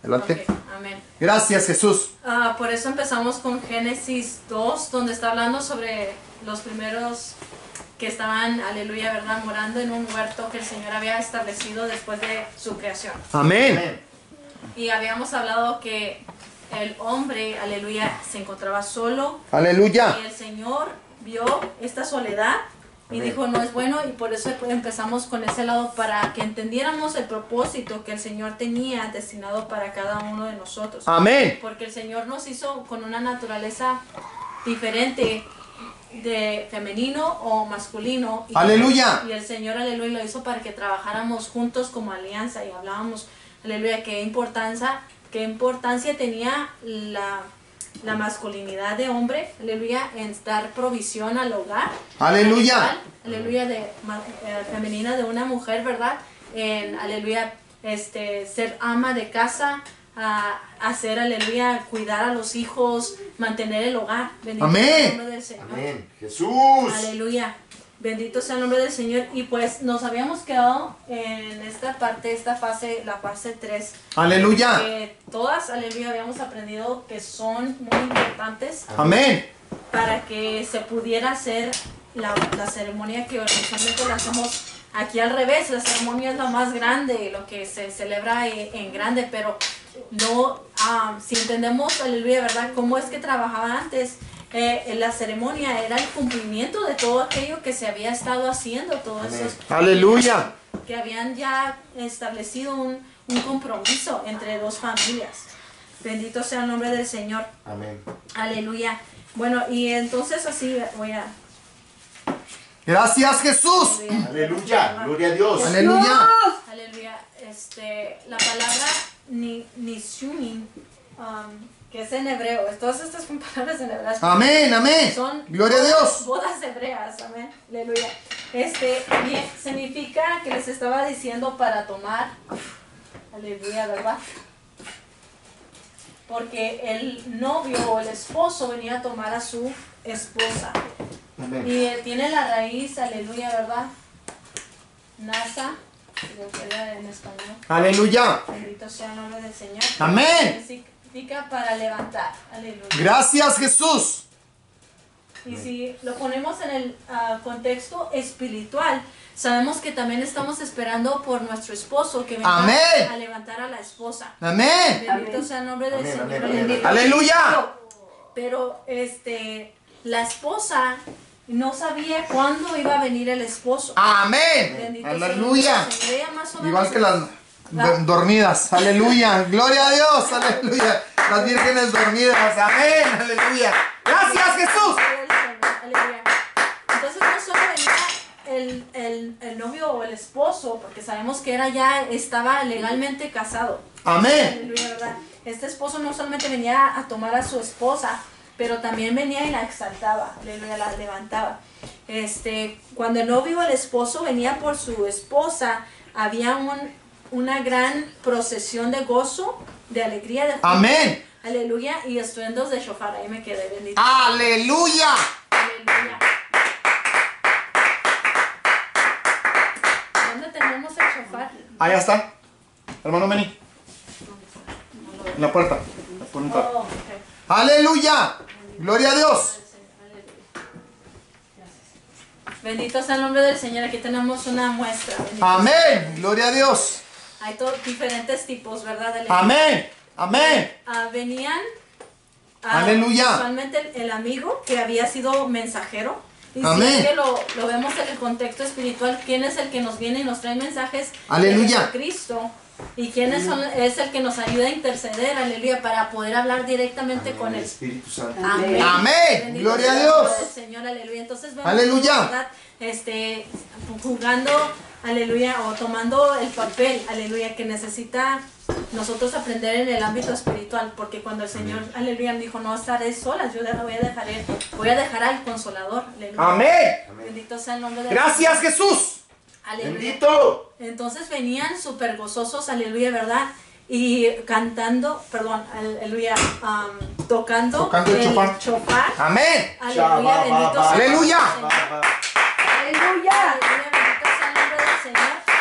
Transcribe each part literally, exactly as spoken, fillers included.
Adelante. Okay, amén. Gracias, Jesús. Uh, por eso empezamos con Génesis dos, donde está hablando sobre los primeros que estaban, aleluya, ¿verdad?, morando en un huerto que el Señor había establecido después de su creación. Amén. Y habíamos hablado que el hombre, aleluya, se encontraba solo. Aleluya. Y el Señor vio esta soledad y Amén. dijo, no es bueno, y por eso empezamos con ese lado, para que entendiéramos el propósito que el Señor tenía destinado para cada uno de nosotros. Amén. Porque el Señor nos hizo con una naturaleza diferente, de femenino o masculino. Y, Aleluya. Y el Señor, aleluya, lo hizo para que trabajáramos juntos como alianza, y hablábamos, aleluya, qué importancia, qué importancia tenía la, la masculinidad de hombre, aleluya, en dar provisión al hogar. Aleluya. Igual, aleluya, de eh, femenina de una mujer, ¿verdad? En, aleluya, este, ser ama de casa, a hacer, aleluya, cuidar a los hijos, mantener el hogar. Bendito Amén. sea el nombre del Señor. Amén. Jesús. Aleluya. Bendito sea el nombre del Señor. Y pues nos habíamos quedado en esta parte, esta fase, la fase tres. Aleluya. Que todas, aleluya, habíamos aprendido que son muy importantes. Amén. Para que se pudiera hacer la, la ceremonia que usualmente la hacemos aquí al revés. La ceremonia es lo más grande, lo que se celebra en grande, pero no, um, si entendemos, aleluya, ¿verdad?, cómo es que trabajaba antes, eh, la ceremonia era el cumplimiento de todo aquello que se había estado haciendo, todos esos Aleluya. que habían ya establecido un, un compromiso entre dos familias. Bendito sea el nombre del Señor. Amén. Aleluya. Bueno, y entonces así voy a... Gracias, Jesús. Aleluya. Gloria a Dios. Aleluya. Aleluya. Este, la palabra ni, nisumin, um, que es en hebreo, todas estas son palabras en hebreo. Amén, amén. Son Gloria a Dios. bodas hebreas, amén. Aleluya. Este, bien, significa que les estaba diciendo para tomar. Aleluya, ¿verdad? Porque el novio o el esposo venía a tomar a su esposa. Amén. Y eh, tiene la raíz, aleluya, ¿verdad? Nasa, creo que era en español. Aleluya. Bendito sea el nombre del Señor. Amén. Significa para levantar, aleluya. Gracias, Jesús. Y si lo ponemos en el uh, contexto espiritual, sabemos que también estamos esperando por nuestro esposo que venga Amén. a levantar a la esposa. Amén. Bendito Amén. sea el nombre del Amén, Señor. amén, amén. Bendito. Aleluya. Pero este, la esposa no sabía cuándo iba a venir el esposo. Amén. Bendito Aleluya. sea el Señor. Ella más o menos Igual que las do- dormidas. Aleluya. Gloria a Dios. Aleluya. Las vírgenes dormidas. Amén. Aleluya. Gracias, Jesús. Aleluya. Entonces no solo venía el, el, el novio o el esposo, porque sabemos que era ya, estaba legalmente casado. Amén. Aleluya, ¿verdad? Este esposo no solamente venía a tomar a su esposa, pero también venía y la exaltaba, aleluya, la levantaba. Este, cuando el novio o el esposo venía por su esposa, había un, una gran procesión de gozo, de alegría, de júbilo. Amén. Aleluya, y estruendos de shofar. Ahí me quedé, bendito. Aleluya. Aleluya. ¿Dónde tenemos el shofar? Allá está. Hermano Meni. En la puerta. Por un Oh, ok. Aleluya. Gloria a Dios. Bendito sea el nombre del Señor. Aquí tenemos una muestra. Bendito Amén. Gloria a Dios. Hay to- diferentes tipos, ¿verdad? De Amén. Amén. Ah, venían ah, Aleluya. usualmente el, el amigo que había sido mensajero. Y Amén. si es que lo, lo vemos en el contexto espiritual, ¿quién es el que nos viene y nos trae mensajes? Aleluya. De Jesucristo. ¿Y quién es, son- es el que nos ayuda a interceder? Aleluya, para poder hablar directamente con él. Espíritu Santo. Amén. Amén. Bendito Gloria a sea el Dios. nombre del Señor, aleluya. Entonces vemos, Aleluya. ¿verdad? Este, jugando, aleluya, o tomando el papel, aleluya, que necesita nosotros aprender en el ámbito espiritual, porque cuando el Señor, aleluya, dijo, no estaré sola, yo la voy a dejar, voy a dejar al Consolador, aleluya. Amén. Bendito sea el nombre de Gracias, Jesús. Aleluya. Bendito. Entonces venían súper gozosos, aleluya, ¿verdad? Y cantando, perdón, aleluya, um, tocando, Tocando el chofar. chofar. Amén. Aleluya, bendito sea el nombre del Aleluya. Señor. Aleluya. Aleluya, bendito sea el nombre del Señor. Y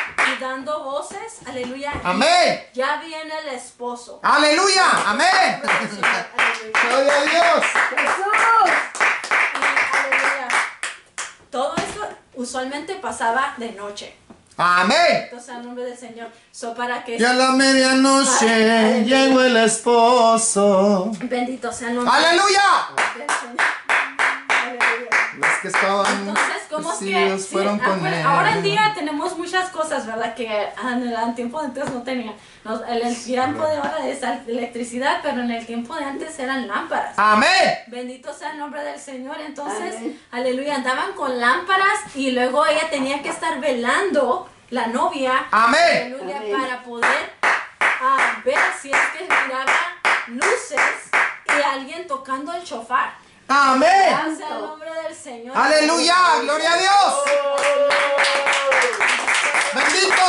escuchando voces, aleluya. Amén. Ya viene el esposo. Aleluya. Amén. Aleluya. Gloria a Dios. Jesús. Y, aleluya. Todo esto usualmente pasaba de noche. Amén. Entonces, al nombre del Señor. So, para que Y a la medianoche Aleluya. llegó el esposo. bendito sea el nombre Aleluya. del Señor. Aleluya. Los que estaban Entonces, ¿cómo es que vestidos sí, fueron ah, con pues, él. ahora en día tenemos muchas cosas, ¿verdad? Que en el tiempo de antes no tenían. Nos- En el tiempo de ahora es electricidad, pero en el tiempo de antes eran lámparas. Amén. Bendito sea el nombre del Señor. Entonces, Amén. aleluya, andaban con lámparas y luego ella tenía que estar velando, la novia, Amén. aleluya, Amén. para poder ah, ver si es que miraba luces y alguien tocando el shofar. Amén. Gracias al nombre del Señor. Aleluya. Gloria a Dios. Bendito.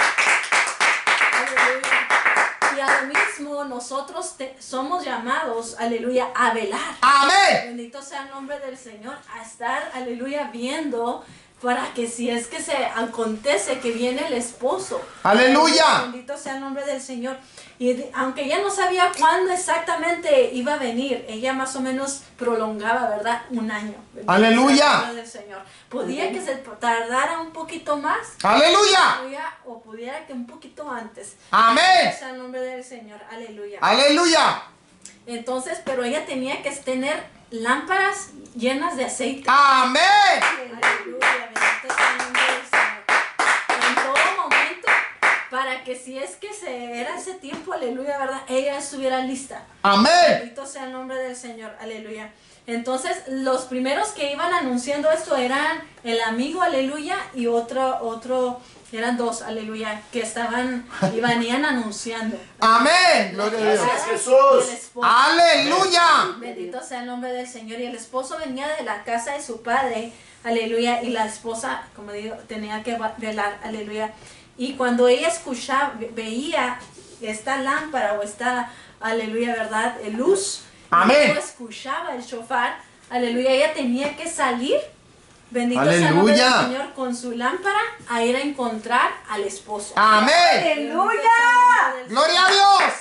Aleluya. Y a lo mismo nosotros te- somos llamados, aleluya, a velar. Amén. Bendito sea el nombre del Señor, a estar, aleluya, viendo para que si es que se acontece que viene el esposo. Aleluya. Bendito sea el nombre del Señor. Y de- aunque ella no sabía cuándo exactamente iba a venir, ella más o menos prolongaba, ¿verdad? Un año. Bendito Aleluya. sea el nombre del Señor. Podía que se tardara un poquito más. Aleluya. Aleluya, o pudiera que un poquito antes. Amén. Bendito sea el nombre del Señor. Aleluya. Aleluya. Entonces, pero ella tenía que tener lámparas llenas de aceite. Amén. Aleluya, bendito sea el nombre del Señor. En todo momento, para que si es que se era ese tiempo, aleluya, ¿verdad? Ella estuviera lista. Amén. Bendito sea el nombre del Señor, aleluya. Entonces, los primeros que iban anunciando esto eran el amigo, aleluya, y otro, otro, eran dos, aleluya, que estaban y venían anunciando. Amén. Gloria a Dios. Gracias, Y el Jesús. esposo. Aleluya. Bendito sea el nombre del Señor. Y el esposo venía de la casa de su padre, aleluya, y la esposa, como digo, tenía que velar, aleluya. Y cuando ella escuchaba, ve- veía esta lámpara o esta, aleluya, ¿verdad? Luz. Amén. Y luego escuchaba el shofar, aleluya, ella tenía que salir, bendito sea el nombre del Aleluya. Señor, con su lámpara a ir a encontrar al esposo. Amén. Bendito sea el nombre del Gloria a Señor. Dios.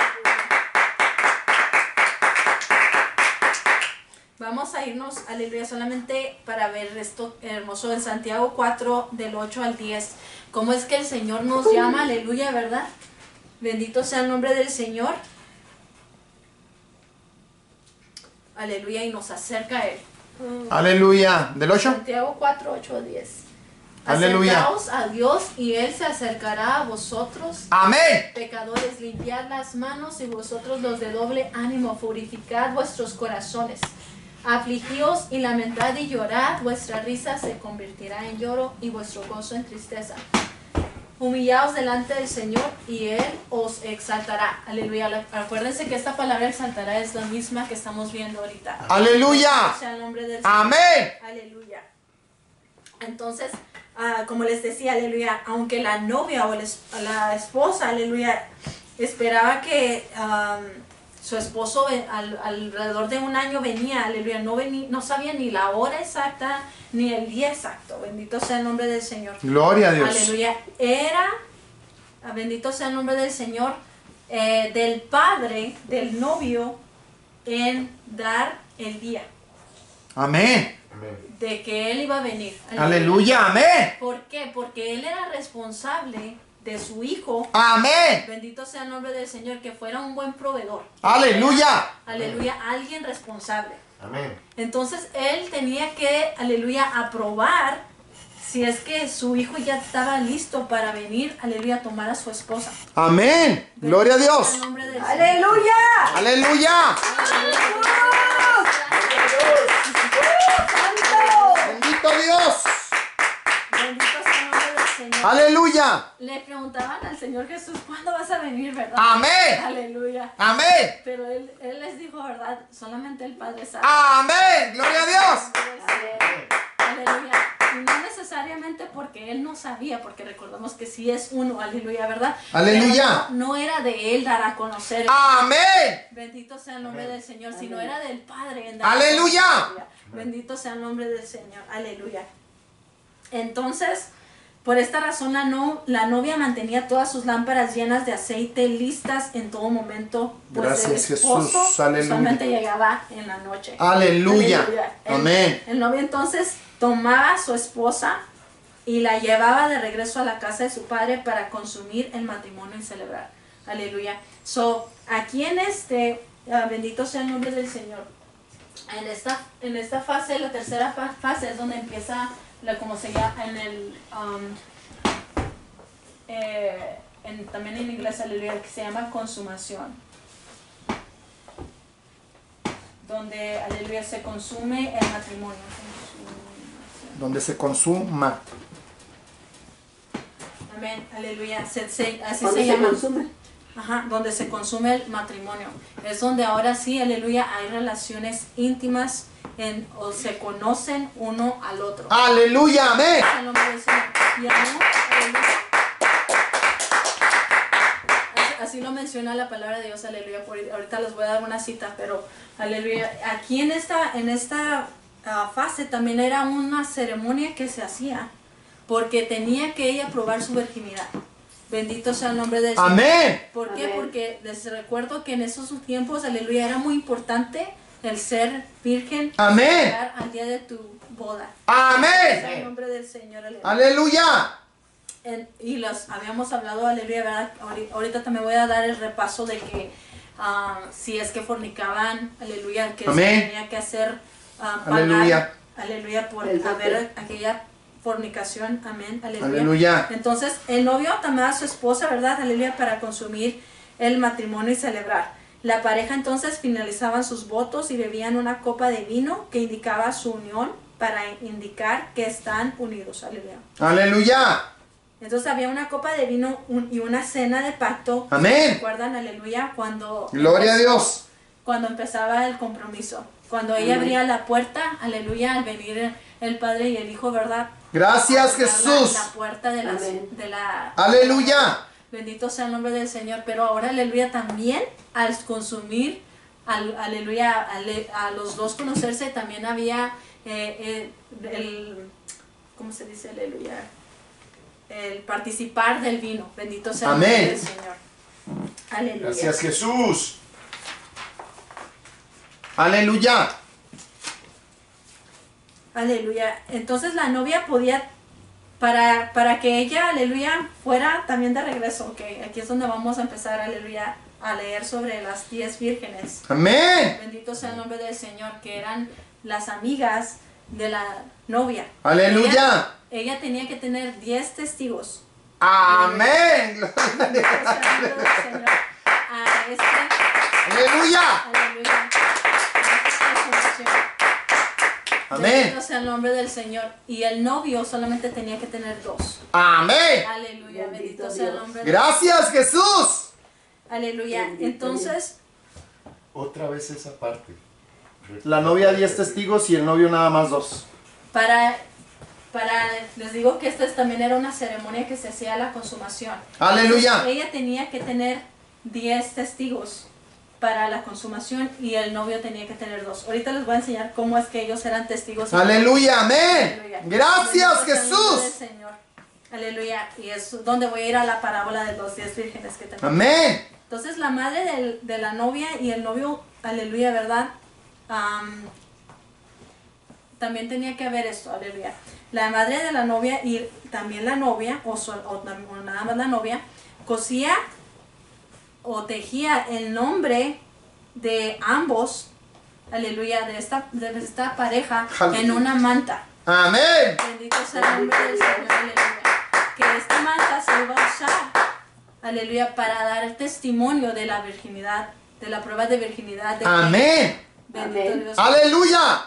Vamos a irnos, aleluya, solamente para ver esto hermoso en Santiago cuatro, del ocho al diez. Cómo es que el Señor nos llama, aleluya, ¿verdad? Bendito sea el nombre del Señor. Aleluya, y nos acerca a Él. Aleluya. ¿Del ocho? Santiago cuatro, ocho, diez. Aleluya. Acercaos a Dios y Él se acercará a vosotros. Amén. Pecadores, limpiad las manos y vosotros los de doble ánimo, purificad vuestros corazones. Afligíos y lamentad y llorad, vuestra risa se convertirá en lloro y vuestro gozo en tristeza. Humillaos delante del Señor y Él os exaltará. Aleluya. Acuérdense que esta palabra exaltará es la misma que estamos viendo ahorita. Aleluya. Sea el nombre del Señor. Amén. Aleluya. Entonces, ah, como les decía, aleluya, aunque la novia o el es- la esposa, aleluya, esperaba que um, su esposo ve- al- alrededor de un año venía, aleluya, no, vení- no sabía ni la hora exacta ni el día exacto. Bendito sea el nombre del Señor. Gloria a Dios. Aleluya. Era, ah, bendito sea el nombre del Señor, eh, del padre, del novio, en dar el día Amén. Amén. de que él iba a venir. Aleluya. Amén. ¿Por qué? Porque él era responsable de su hijo. Amén. Bendito sea el nombre del Señor, que fuera un buen proveedor. Aleluya. Aleluya, alguien responsable. Amén. Entonces él tenía que, aleluya, aprobar si es que su hijo ya estaba listo para venir, aleluya, a tomar a su esposa. Amén. Gloria a Bendito sea Dios. el nombre del Señor. Aleluya. Aleluya. Santo. Bendito Dios. Bendito sea el nombre del Señor. Aleluya. Le preguntaban al Señor Jesús, ¿cuándo vas a venir, verdad? Amén. Aleluya. Amén. Pero él, él les dijo, ¿verdad? Solamente el Padre sabe. Amén. Gloria a Dios. Aleluya. Y no necesariamente porque él no sabía, porque recordamos que sí es uno, aleluya, ¿verdad? Aleluya. Pero no, no era de él dar a conocer. Amén. Bendito sea el nombre Amén. del Señor, sino era del Padre. En dar a Aleluya. conocer. Bendito sea el nombre del Señor. Aleluya. Entonces, Por esta razón la, no, la novia mantenía todas sus lámparas llenas de aceite listas en todo momento, pues Gracias, el esposo Jesús. Aleluya. usualmente llegaba en la noche. Aleluya. Aleluya. El, Amén. el novio entonces tomaba a su esposa y la llevaba de regreso a la casa de su padre para consumir el matrimonio y celebrar. Aleluya. So, aquí en este, uh, bendito sea el nombre del Señor. En esta, en esta fase, la tercera fa fase es donde empieza, la, como se llama, en el, um, eh, en, también en inglés, aleluya, que se llama consumación. Donde, aleluya, se consume el matrimonio. Consumación. Donde se consuma. Amén, aleluya, se, se, así ¿Dónde se se llama. consume? Ajá, donde se consume el matrimonio. Es donde ahora sí, aleluya, hay relaciones íntimas en, o se conocen uno al otro. Aleluya. Amén. Es el nombre del Señor. Y aún, aleluya, así, así lo menciona la palabra de Dios, aleluya. Por, ahorita les voy a dar una cita, pero aleluya. Aquí en esta, en esta uh, fase también era una ceremonia que se hacía porque tenía que ella probar su virginidad. Bendito sea el nombre del Señor. Amén. ¿Por qué? Amén. Porque les recuerdo que en esos tiempos, aleluya, era muy importante el ser virgen. Amén. Llegar al día de tu boda. En Amén. el nombre del Señor, aleluya. Aleluya. En- y los habíamos hablado, aleluya, ¿verdad? Ahori- Ahorita también voy a dar el repaso de que ah, si es que fornicaban, aleluya, que se Amén. tenía que hacer ah, pagar, Aleluya. aleluya, por El dote. haber aquella fornicación, amén, aleluya. Aleluya. Entonces, el novio tomaba a su esposa, ¿verdad? Aleluya, para consumir el matrimonio y celebrar. La pareja entonces finalizaban sus votos y bebían una copa de vino que indicaba su unión para indicar que están unidos, aleluya. Aleluya. Entonces había una copa de vino un- y una cena de pacto. Amén. ¿Recuerdan, aleluya? Cuando Gloria a empezó- Dios. Cuando empezaba el compromiso. Cuando ella Amén. abría la puerta, aleluya, al venir el, el Padre y el Hijo, ¿verdad? Gracias, Abría Jesús. La, la puerta de, las- Amén. de la... Aleluya. Bendito sea el nombre del Señor. Pero ahora, aleluya, también al consumir, al- aleluya, ale- a los dos conocerse, también había eh, eh, el... ¿Cómo se dice, aleluya? El participar del vino. Bendito sea el Amén. nombre del Señor. Aleluya. Gracias, Jesús. Aleluya. Aleluya. Entonces la novia podía, para, para que ella, aleluya, fuera también de regreso. Ok, aquí es donde vamos a empezar, aleluya, a leer sobre las diez vírgenes. Amén. Bendito sea el nombre del Señor, que eran las amigas de la novia. Aleluya. Ella, ella tenía que tener diez testigos. Amén. Bendito sea el nombre del Señor. A este, Aleluya. aleluya. a esta consumación. Amén. Bendito sea el nombre del Señor. Y el novio solamente tenía que tener dos. Amén. Aleluya. Bendito Bendito sea el Dios. nombre del Gracias, Jesús. Aleluya. Bendito Entonces, Otra vez esa parte. La novia diez testigos y el novio nada más dos. para, para, les digo que esta es- también era una ceremonia que se hacía a la consumación. Aleluya. Entonces, ella tenía que tener diez testigos para la consumación y el novio tenía que tener dos. Ahorita les voy a enseñar cómo es que ellos eran testigos. Aleluya. Amén. Aleluya. Gracias, Bendito sea el nombre del Jesús. Señor. Aleluya. Y es donde voy a ir a la parábola de los diez vírgenes que tenemos. Amén. Entonces la madre del- de la novia y el novio, aleluya, ¿verdad? Am, también tenía que haber esto, aleluya. La madre de la novia y también la novia, o, so- o nam- o nada más la novia, cosía o tejía el nombre de ambos, aleluya, de esta, de esta pareja Aleluya. en una manta. Amén. Bendito sea el nombre del Señor, aleluya. Que esta manta se iba a usar, aleluya, para dar el testimonio de la virginidad, de la prueba de virginidad. De Amén. Bendito Amén. Dios. Aleluya.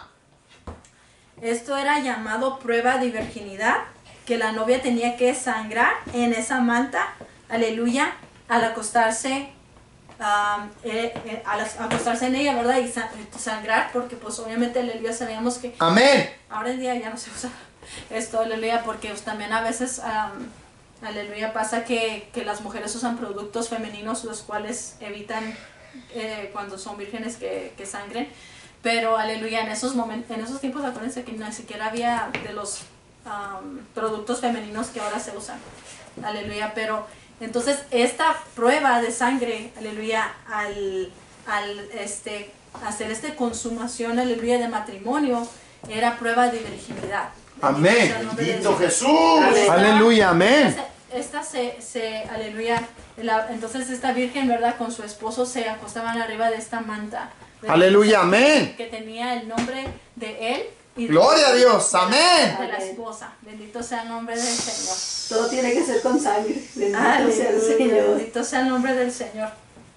Esto era llamado prueba de virginidad, que la novia tenía que sangrar en esa manta, aleluya, al acostarse, um, eh, eh, al acostarse en ella, ¿verdad? Y sa- sangrar, porque pues obviamente, aleluya, sabíamos que Amén. ahora en día ya no se usa esto, aleluya, porque pues, también a veces, um, aleluya, pasa que, que las mujeres usan productos femeninos los cuales evitan eh, cuando son vírgenes que, que sangren. Pero, aleluya, en esos momentos, en esos tiempos, acuérdense que ni siquiera había de los um, productos femeninos que ahora se usan. Aleluya, pero entonces esta prueba de sangre, aleluya, al, al este, hacer esta consumación, aleluya, de matrimonio, era prueba de virginidad. Amén. Bendito Jesús. Esta- Aleluya, amén. Esta, esta se, se, aleluya, la- entonces esta virgen, ¿verdad? Con su esposo se acostaban arriba de esta manta. ¿verdad? Aleluya, amén. Que tenía el nombre de él. Y de- Gloria a Dios, amén. De la esposa. Bendito sea el nombre del Señor. Todo tiene que ser con sangre. Bendito sea el Aleluya, Señor. bendito sea el nombre del Señor.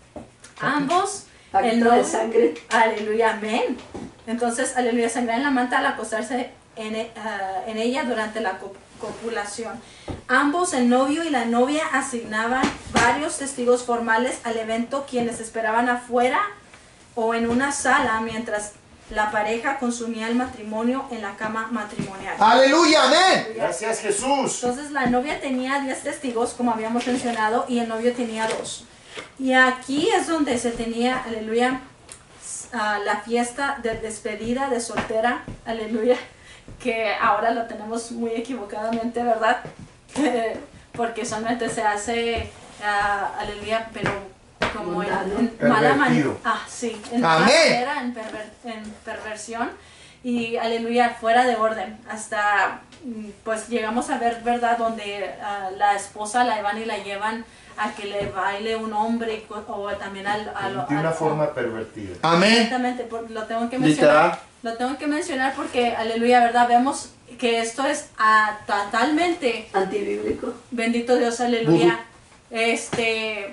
Ambos, Acto el de novio- sangre. aleluya, amén. Entonces, aleluya, sangrar en la manta al acostarse en, e- ah, en ella durante la co- copulación. Ambos, el novio y la novia, asignaban varios testigos formales al evento, quienes esperaban afuera o en una sala mientras la pareja consumía el matrimonio en la cama matrimonial. Aleluya, amén. Gracias Jesús. Entonces la novia tenía diez testigos, como habíamos mencionado, y el novio tenía dos. Y aquí es donde se tenía, aleluya, ah, la fiesta de despedida de soltera, aleluya, que ahora lo tenemos muy equivocadamente, ¿verdad? Porque solamente se hace, ah, aleluya, pero como en, en mala manera. Pervertido. Ah, sí, en mala Amén. manera, en, perver- en perversión. Y aleluya, fuera de orden. Hasta mm, pues llegamos a ver, ¿verdad? Donde ah, la esposa la van y la llevan a que le baile un hombre y co- o también al... al- De una al- forma pervertida. Amén. Exactamente, por- lo tengo que mencionar. Literal. Lo tengo que mencionar porque, aleluya, ¿verdad? Vemos que esto es ah, totalmente, Antibíblico. bendito Dios, aleluya, este,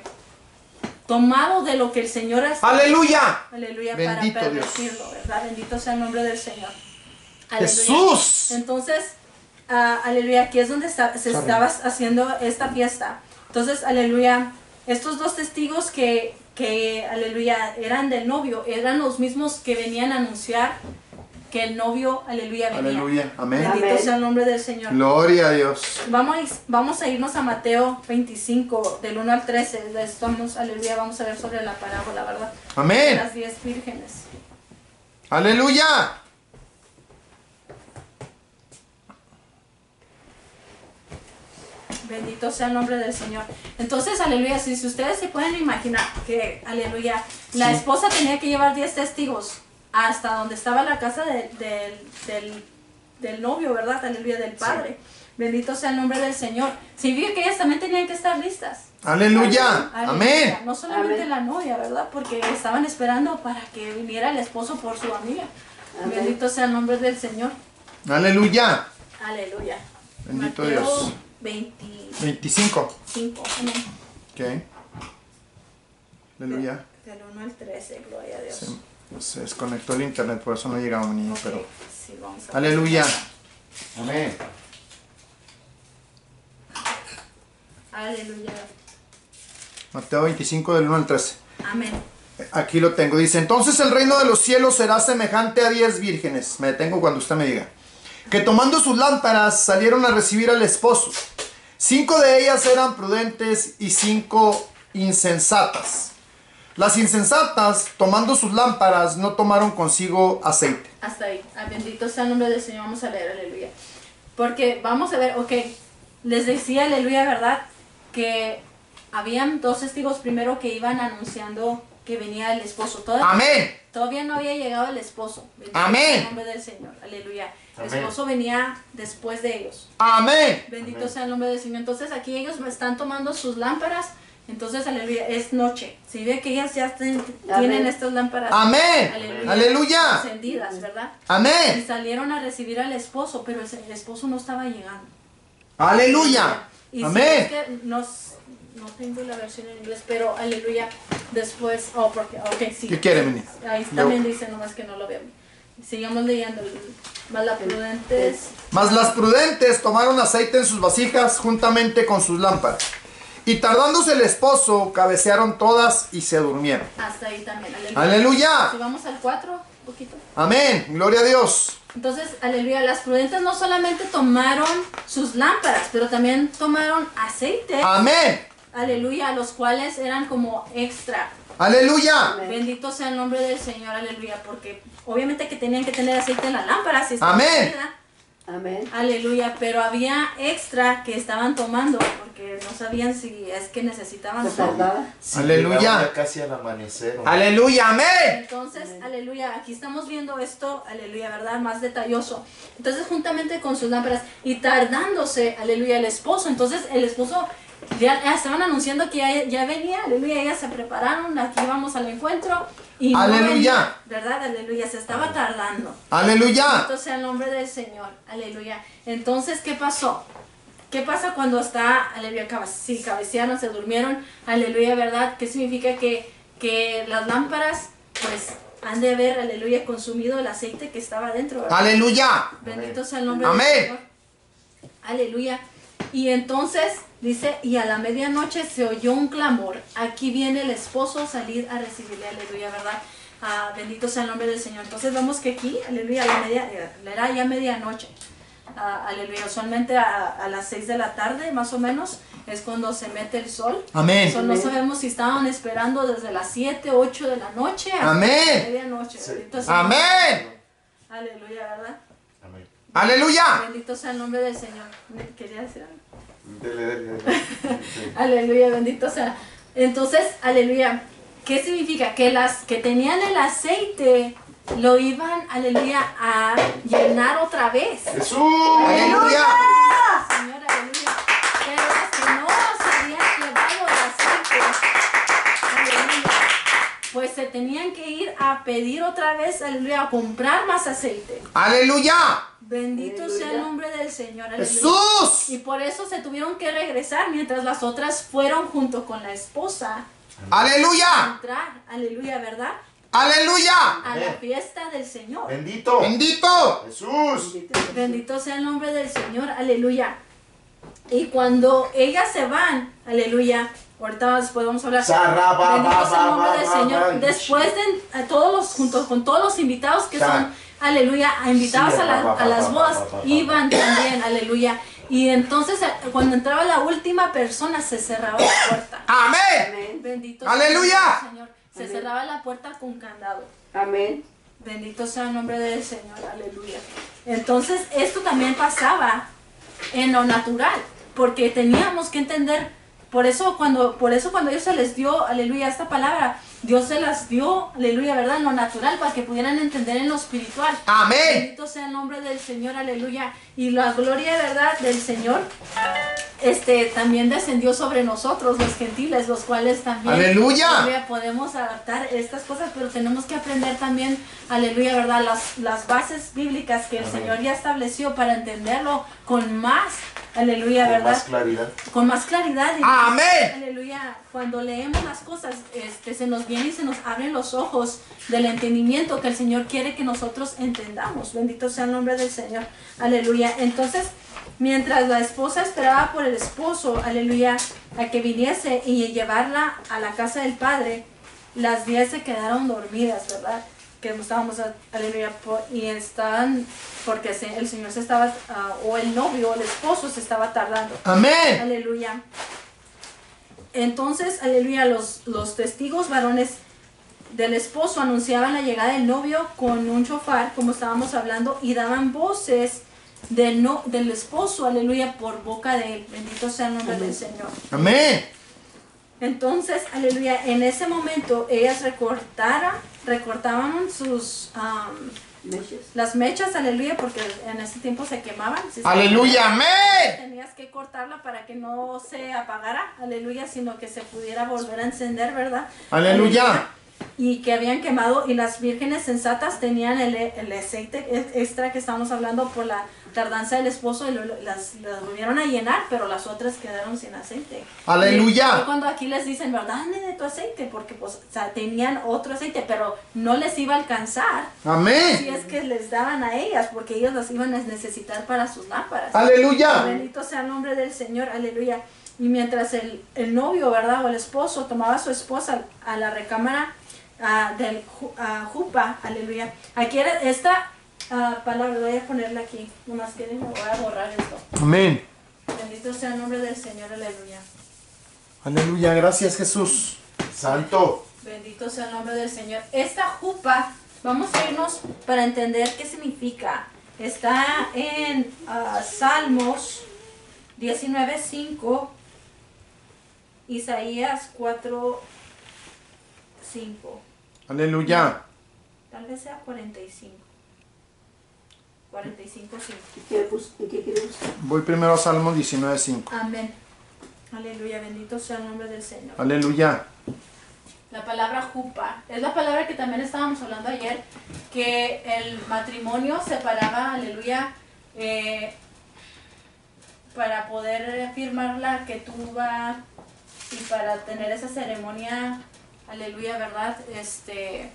tomado de lo que el Señor es. Aleluya. Aleluya, Bendito para Dios. pervertirlo, ¿verdad? Bendito sea el nombre del Señor. Aleluya. Jesús. Entonces, ah, aleluya, aquí es donde está- se Sorry. estaba haciendo esta fiesta. Entonces, aleluya, estos dos testigos que, que, aleluya, eran del novio, eran los mismos que venían a anunciar que el novio, aleluya, venía. Aleluya, amén. Bendito Amén. sea el nombre del Señor. Gloria a Dios. Vamos a, ir- vamos a irnos a Mateo veinticinco, del uno al trece. Estamos, aleluya, vamos a ver sobre la parábola, ¿verdad? De Amén. las diez vírgenes. Aleluya. Bendito sea el nombre del Señor. Entonces, aleluya, si, si ustedes se pueden imaginar que, aleluya, la Sí. esposa tenía que llevar diez testigos hasta donde estaba la casa de- del, del, del novio, ¿verdad? Aleluya, del padre. Bendito sea el nombre del Señor. Significa que ellas también tenían que estar listas. Aleluya. Aleluya. Amén. No solamente Amén. la novia, ¿verdad? Porque estaban esperando para que viniera el esposo por su amiga. Amén. Bendito sea el nombre del Señor. Aleluya. Aleluya. Bendito Mateo Dios. veinticinco. veinticinco. Amén. Ok. Aleluya. Del uno al trece, gloria a Dios. Se, se desconectó el internet, por eso no llegaba mi niño, Ok, pero. sí, vamos a Aleluya. Amén. Aleluya. Mateo veinticinco del uno al trece. Amén. Aquí lo tengo. Dice, entonces el reino de los cielos será semejante a diez vírgenes. Me detengo cuando usted me diga. Que tomando sus lámparas salieron a recibir al esposo. Cinco de ellas eran prudentes y cinco insensatas. Las insensatas, tomando sus lámparas, no tomaron consigo aceite. Hasta ahí. Ah, bendito sea el nombre del Señor. Vamos a leer, aleluya. Porque vamos a ver, ok. Les decía, aleluya, ¿verdad? Que habían dos testigos primero que iban anunciando que venía el esposo. Todavía, Amén. todavía no había llegado el esposo. Bendito Amén. sea el nombre del Señor. Aleluya. El Amén. esposo venía después de ellos. Amén. Bendito Amén. sea el nombre del Señor. Entonces aquí ellos me están tomando sus lámparas. Entonces, aleluya, es noche. Si ve que ellas ya ten- tienen estas lámparas Amén. aleluya, Aleluya. encendidas, ¿verdad? Y Amén. salieron a recibir al esposo, pero el, el esposo no estaba llegando. Aleluya. Y si Amén. es que no, s- no tengo la versión en inglés, pero aleluya, después, oh, porque, ok, sí. ¿Qué quiere, Mini? Ahí Luego. también dice, nomás que no lo veo. Sigamos leyendo. Más la prudentes. Mas las prudentes tomaron aceite en sus vasijas juntamente con sus lámparas. Y tardándose el esposo, cabecearon todas y se durmieron. Hasta ahí también. Aleluya. Aleluya. Si vamos al cuatro, un poquito. Amén. Gloria a Dios. Entonces, aleluya, las prudentes no solamente tomaron sus lámparas, pero también tomaron aceite. Amén. Aleluya, los cuales eran como extra. Aleluya. Amén. Bendito sea el nombre del Señor, aleluya, porque obviamente que tenían que tener aceite en la lámpara, si está Amén. encendida. Amén. Aleluya, pero había extra que estaban tomando porque no sabían si es que necesitaban Se sol. tardaba. Sí, Aleluya. llegaba ya casi al amanecer. ¿no? Aleluya, amén. Entonces, aleluya, aquí estamos viendo esto, aleluya, ¿verdad? Más detalloso. Entonces, juntamente con sus lámparas y tardándose, aleluya, el esposo. Entonces, el esposo ya, ya estaban anunciando que ya, ya venía, aleluya, ellas se prepararon, aquí vamos al encuentro. Y no Aleluya. venía, ¿verdad? Aleluya, se estaba tardando. Aleluya. Bendito sea el nombre del Señor, aleluya. Entonces, ¿qué pasó? ¿Qué pasa cuando está, aleluya, cabe- si cabecearon, se durmieron, aleluya, ¿verdad? ¿Qué significa? Que, que las lámparas, pues, han de haber, aleluya, consumido el aceite que estaba dentro, ¿verdad? Aleluya. Bendito sea el nombre Amén. del Señor. Aleluya. Y entonces, dice, y a la medianoche se oyó un clamor. Aquí viene el esposo a salir a recibirle, aleluya, ¿verdad? Ah, bendito sea el nombre del Señor. Entonces vemos que aquí, aleluya, a la media, era ya medianoche. Ah, aleluya, usualmente a, a las seis de la tarde, más o menos, es cuando se mete el sol. Amén. So, no sabemos si estaban esperando desde las siete, ocho de la noche hasta Amén. medianoche. Sí. Bendito sea el nombre del Amén. Señor. Aleluya, ¿verdad? Amén. Aleluya. Bendito sea el nombre del Señor. Quería decir algo. Dele, dele, dele. Sí. Aleluya, bendito sea. Entonces, aleluya. ¿Qué significa? Que las que tenían el aceite lo iban, aleluya, a llenar otra vez. Jesús. Aleluya. Señor, aleluya. Pero las que no se habían llevado el aceite, aleluya, pues se tenían que ir a pedir otra vez, aleluya, a comprar más aceite. Aleluya. Bendito Aleluya. sea el nombre del Señor, aleluya. Jesús. Y por eso se tuvieron que regresar mientras las otras fueron junto con la esposa a Aleluya. entrar, aleluya, ¿verdad? Aleluya. A la Amén. fiesta del Señor. Bendito. Bendito. Jesús. Bendito sea el nombre del Señor, aleluya. Y cuando ellas se van, aleluya, ahorita después vamos a hablar. Sarraba, Bendito sea el ba, nombre ba, del ba, Señor. ba, Después de a todos los, junto con todos los invitados que Sa- son, aleluya, invitados Sí, a, la- ba, ba, a las ba, bodas, ba, ba, ba, iban también, aleluya. Y entonces eh, cuando entraba la última persona se cerraba la puerta. Amén. Amén. Bendito Aleluya. sea el Señor. Se Amén. cerraba la puerta con candado. Amén. Bendito sea el nombre del Señor, aleluya. Entonces, esto también pasaba en lo natural, porque teníamos que entender, por eso cuando, por eso cuando Dios se les dio, aleluya, esta palabra, Dios se las dio, aleluya, ¿verdad? En lo natural, para que pudieran entender en lo espiritual. Amén. Bendito sea el nombre del Señor, aleluya. Y la gloria, ¿verdad?, del Señor, este, también descendió sobre nosotros, los gentiles, los cuales también, Aleluya. aleluya, podemos adaptar estas cosas, pero tenemos que aprender también, aleluya, ¿verdad?, las, las bases bíblicas que el Amén. Señor ya estableció para entenderlo con más, aleluya, Con ¿verdad? más claridad. Con más claridad. y Amén. Aleluya. Cuando leemos las cosas, este, se nos viene y se nos abren los ojos del entendimiento que el Señor quiere que nosotros entendamos. Bendito sea el nombre del Señor. Aleluya. Entonces, mientras la esposa esperaba por el esposo, aleluya, a que viniese y llevarla a la casa del padre, las diez se quedaron dormidas, ¿verdad? Que estábamos, aleluya, por- y estaban, porque se- el Señor se estaba, ah, o el novio, o el esposo se estaba tardando. Amén. Aleluya. Entonces, aleluya, los, los testigos varones del esposo anunciaban la llegada del novio con un chofar, como estábamos hablando, y daban voces del, no, del esposo, aleluya, por boca de él. Bendito sea el nombre del Señor. Amén. Entonces, aleluya, en ese momento ellas recortaron, recortaban sus, am, Mechas. las mechas, aleluya, porque en ese tiempo se quemaban. ¿sí se Aleluya. Amén. Tenías que cortarla para que no se apagara, aleluya, sino que se pudiera volver a encender, ¿verdad? Aleluya. Y que habían quemado, y las vírgenes sensatas tenían el, el aceite ex- extra que estamos hablando por la tardanza del esposo, y lo- lo- las, las volvieron a llenar, pero las otras quedaron sin aceite. Aleluya. Y fue cuando aquí les dicen, ¿verdad? Dame de tu aceite, porque pues, o sea, tenían otro aceite, pero no les iba a alcanzar. Si Amén. es que les daban a ellas, porque ellos las iban a necesitar para sus lámparas. Aleluya. Bendito sea el nombre del Señor, aleluya. Y mientras el, el novio, ¿verdad? O el esposo tomaba a su esposa a la recámara ah, del ju- ah, jupa, aleluya. Aquí era esta ah, palabra, voy a ponerla aquí, nomás que me voy a borrar esto. Amén. Bendito sea el nombre del Señor, aleluya. Aleluya. Gracias, Jesús. Santo. Bendito sea el nombre del Señor. Esta jupa, vamos a irnos para entender qué significa. Está en uh, Salmos diecinueve cinco, Isaías cuatro cinco. Aleluya. Tal vez sea cuarenta y cinco. cuarenta y cinco cinco. ¿Qué, bus- qué quiere buscar? Voy primero a Salmo diecinueve cinco. Amén. Aleluya, bendito sea el nombre del Señor. Aleluya. La palabra jupa es la palabra que también estábamos hablando ayer, que el matrimonio separaba, aleluya, eh, para poder firmar la ketubá y para tener esa ceremonia, aleluya, ¿verdad? Este,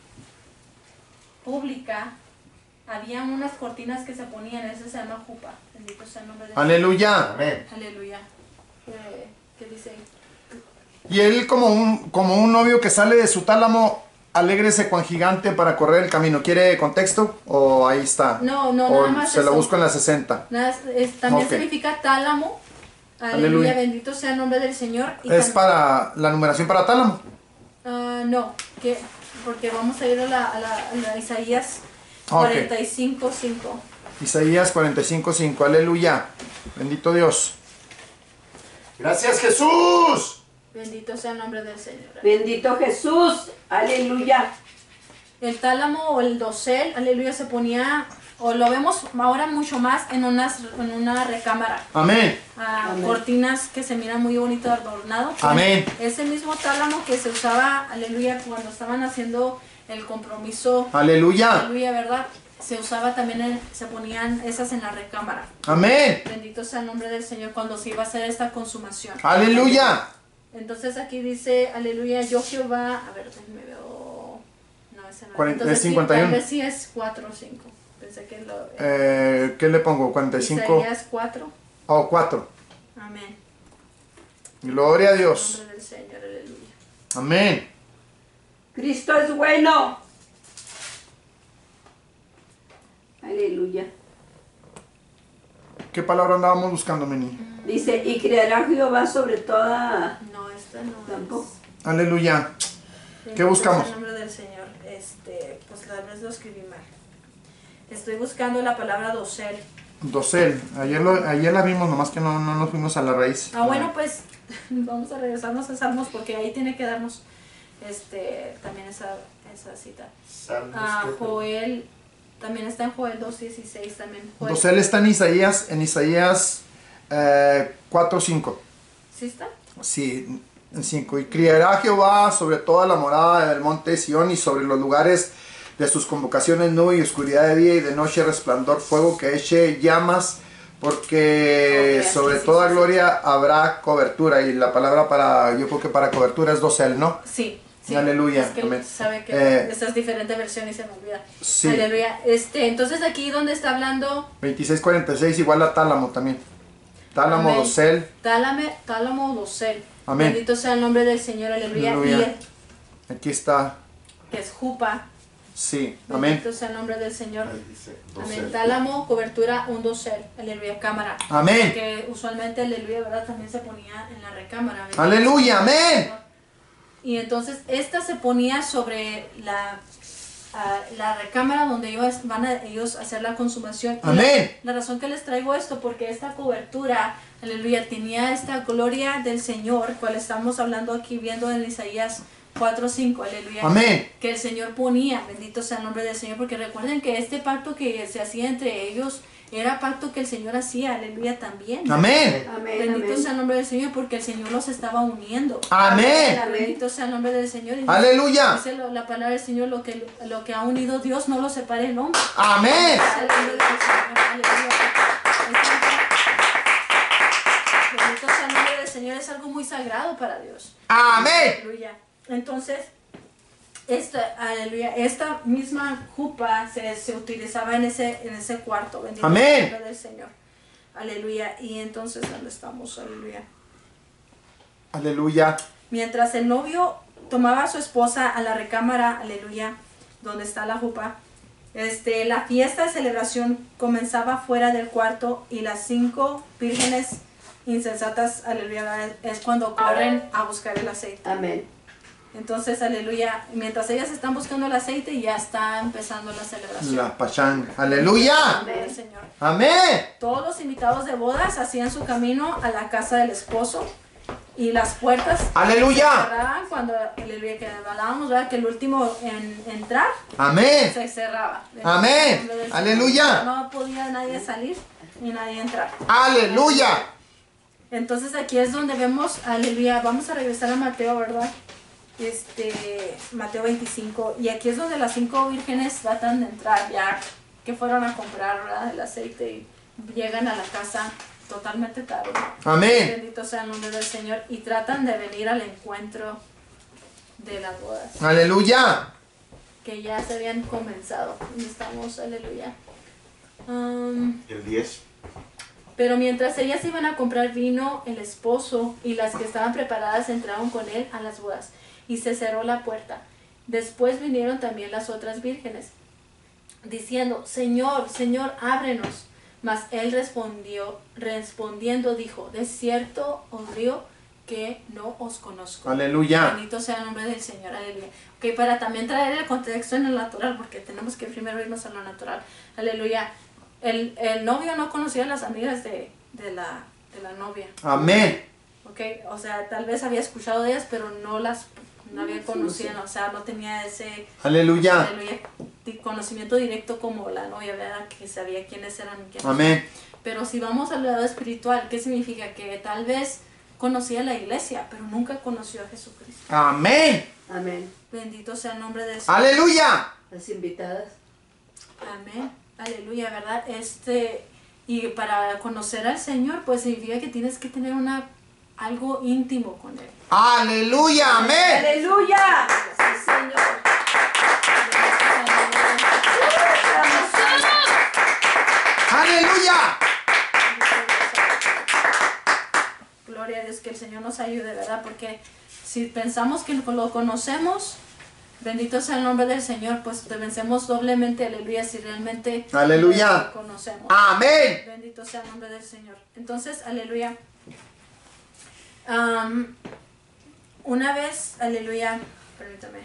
pública, había unas cortinas que se ponían, eso se llama jupa. Bendito sea el nombre de Aleluya. Amén. Aleluya. Eh, ¿Qué dice ahí? Y él como un, como un novio que sale de su tálamo, alégrese cuan gigante para correr el camino. ¿Quiere contexto? ¿O ahí está? No, no, ¿O nada más se lo eso. busco en la sesenta? Nada, es- es- también Ok. significa tálamo. Aleluya, Aleluya. bendito sea el nombre del Señor. Y Es tam- para la numeración para tálamo. Ah, no, que, porque vamos a ir a la, a la, a la Isaías Ah, ok. cuarenta y cinco cinco. Isaías cuarenta y cinco cinco. Aleluya. Bendito Dios. Gracias, Jesús. Bendito sea el nombre del Señor. Bendito Jesús, aleluya. El tálamo o el dosel, aleluya, se ponía, o lo vemos ahora mucho más en, unas, en una recámara. Amén. Ah, Amén. cortinas que se miran muy bonito adornado. Amén. Ese mismo tálamo que se usaba, aleluya, cuando estaban haciendo el compromiso, Aleluya. aleluya, ¿verdad? Se usaba también, en- se ponían esas en la recámara. Amén. Bendito sea el nombre del Señor cuando se iba a hacer esta consumación. Aleluya. Entonces aquí dice, aleluya, yo Jehová, a ver, déjenme veo, no, ese no. cuarenta, Entonces es cincuenta y uno. Sí, tal vez sí es cuatro o cinco. Pensé que lo... Eh, ¿Qué le pongo? cuarenta y cinco. Isaías cuatro. O cuatro. Amén. Gloria a En Dios. nombre del Señor, aleluya. Amén. Cristo es bueno. Aleluya. ¿Qué palabra andábamos buscando, Meni? Dice, y creará Jehová sobre toda... No, esta no Tampoco. es. Aleluya. Bendito buscamos? sea el nombre del Señor. Este, pues tal vez lo escribí mal. Estoy buscando la palabra dosel. Dosel. Ayer, lo, ayer la vimos, nomás que no, no nos fuimos a la raíz. Ah, bueno, pues vamos a regresarnos a Salmos porque ahí tiene que darnos este también esa, esa cita. Salmos, Ah, ¿qué? Joel, también está en Joel dos dieciséis también. Joel, Dosel está en Isaías, en Isaías eh, cuatro cinco. ¿Sí está? Sí, en cinco. Y criará Jehová sobre toda la morada del monte Sión y sobre los lugares de sus convocaciones nube y oscuridad de día y de noche resplandor fuego que eche llamas, porque Ok, sobre sí, sí, toda sí, gloria habrá cobertura. Y la palabra para, yo creo que para cobertura es dosel, ¿no? Sí. Sí, Aleluya, es que amén. sabe que Eh, esa es diferente versión y se me olvida. Sí. Aleluya. Este, entonces aquí donde está hablando veintiséis cuarenta y seis igual a tálamo también. Tálamo, Amén. dosel. Tálame, tálamo dosel. Amén. Bendito sea el nombre del Señor, aleluya. Aleluya. Y Aquí está. que es jupa. Sí, amén. Bendito sea el nombre del Señor. Ahí dice, Amén. dosel. Tálamo, cobertura, un dosel. Aleluya, cámara. Amén. Que usualmente, aleluya, ¿verdad? También se ponía en la recámara. Bendito Aleluya, sea el amén. Señor. Y entonces esta se ponía sobre la, ah, la recámara donde ellos van a ellos hacer la consumación. Y Amén. La, la razón que les traigo esto, porque esta cobertura, aleluya, tenía esta gloria del Señor, cual estamos hablando aquí, viendo en Isaías cuatro cinco, aleluya. Amén. Que el Señor ponía, bendito sea el nombre del Señor, porque recuerden que este pacto que se hacía entre ellos era pacto que el Señor hacía, aleluya, también. Amén. Amén, Bendito amén. sea el nombre del Señor, porque el Señor los estaba uniendo. Amén. Bendito sea el nombre del Señor. Y Aleluya. Dice lo- la palabra del Señor, lo que, lo que ha unido Dios no lo separe el hombre. Amén. Aleluya. Bendito sea el nombre del Señor, es algo muy sagrado para Dios. Amén. Aleluya. Entonces, esta, aleluya, esta misma jupa se, se utilizaba en ese, en ese cuarto. Bendito Amén. sea el nombre del Señor. Aleluya. Y entonces, ¿dónde estamos? Aleluya. Aleluya. Mientras el novio tomaba a su esposa a la recámara, aleluya, donde está la jupa, este, la fiesta de celebración comenzaba fuera del cuarto y las cinco vírgenes insensatas, aleluya, es cuando corren a buscar el aceite. Amén. Entonces, aleluya, mientras ellas están buscando el aceite, ya está empezando la celebración. La pachanga. Aleluya. Amén, Señor. Amén. Todos los invitados de bodas hacían su camino a la casa del esposo y las puertas Aleluya. se cerraban cuando, aleluya, que hablábamos, ¿verdad? Que el último en entrar Amén. se cerraba. Amén. En el nombre del Señor. Aleluya. No podía nadie salir ni nadie entrar. Aleluya. Entonces aquí es donde vemos, aleluya, vamos a regresar a Mateo, ¿verdad? Este, Mateo veinticinco, y aquí es donde las cinco vírgenes tratan de entrar, ya que fueron a comprar, ¿verdad? El aceite y llegan a la casa totalmente tarde. Amén. Bendito sea el nombre del Señor, y tratan de venir al encuentro de las bodas, Aleluya. que ya se habían comenzado. Y estamos, aleluya. Um, El diez. Pero mientras ellas iban a comprar vino, el esposo y las que estaban preparadas entraron con él a las bodas, y se cerró la puerta. Después vinieron también las otras vírgenes, diciendo, Señor, Señor, ábrenos. Mas él respondió, respondiendo dijo, de cierto os digo que no os conozco. Aleluya. Bendito sea el nombre del Señor, aleluya. Ok, para también traer el contexto en el natural, porque tenemos que primero irnos a lo natural. Aleluya. El, el novio no conocía a las amigas de, de, la, de la novia. Amén. Ok, o sea, tal vez había escuchado de ellas, pero no las no había conocido, o sea, no tenía ese Aleluya. aleluya, di- conocimiento directo como la novia, ¿verdad? Que sabía quiénes eran y quiénes no. Amén. Pero si vamos al lado espiritual, ¿qué significa? Que tal vez conocía la iglesia, pero nunca conoció a Jesucristo. Amén. Amén. Bendito sea el nombre del Señor. Aleluya. Las invitadas. Amén. Aleluya, ¿verdad? Este, y para conocer al Señor, pues significa que tienes que tener una algo íntimo con Él. Aleluya. Amén. Aleluya. Sí, Señor. Aleluya. Gloria a Dios, que el Señor nos ayude, ¿verdad? Porque si pensamos que lo conocemos, bendito sea el nombre del Señor, pues te vencemos doblemente, aleluya, si realmente Aleluya. lo conocemos. Amén. Bendito sea el nombre del Señor. Entonces, aleluya. Am, una vez, aleluya, permítame.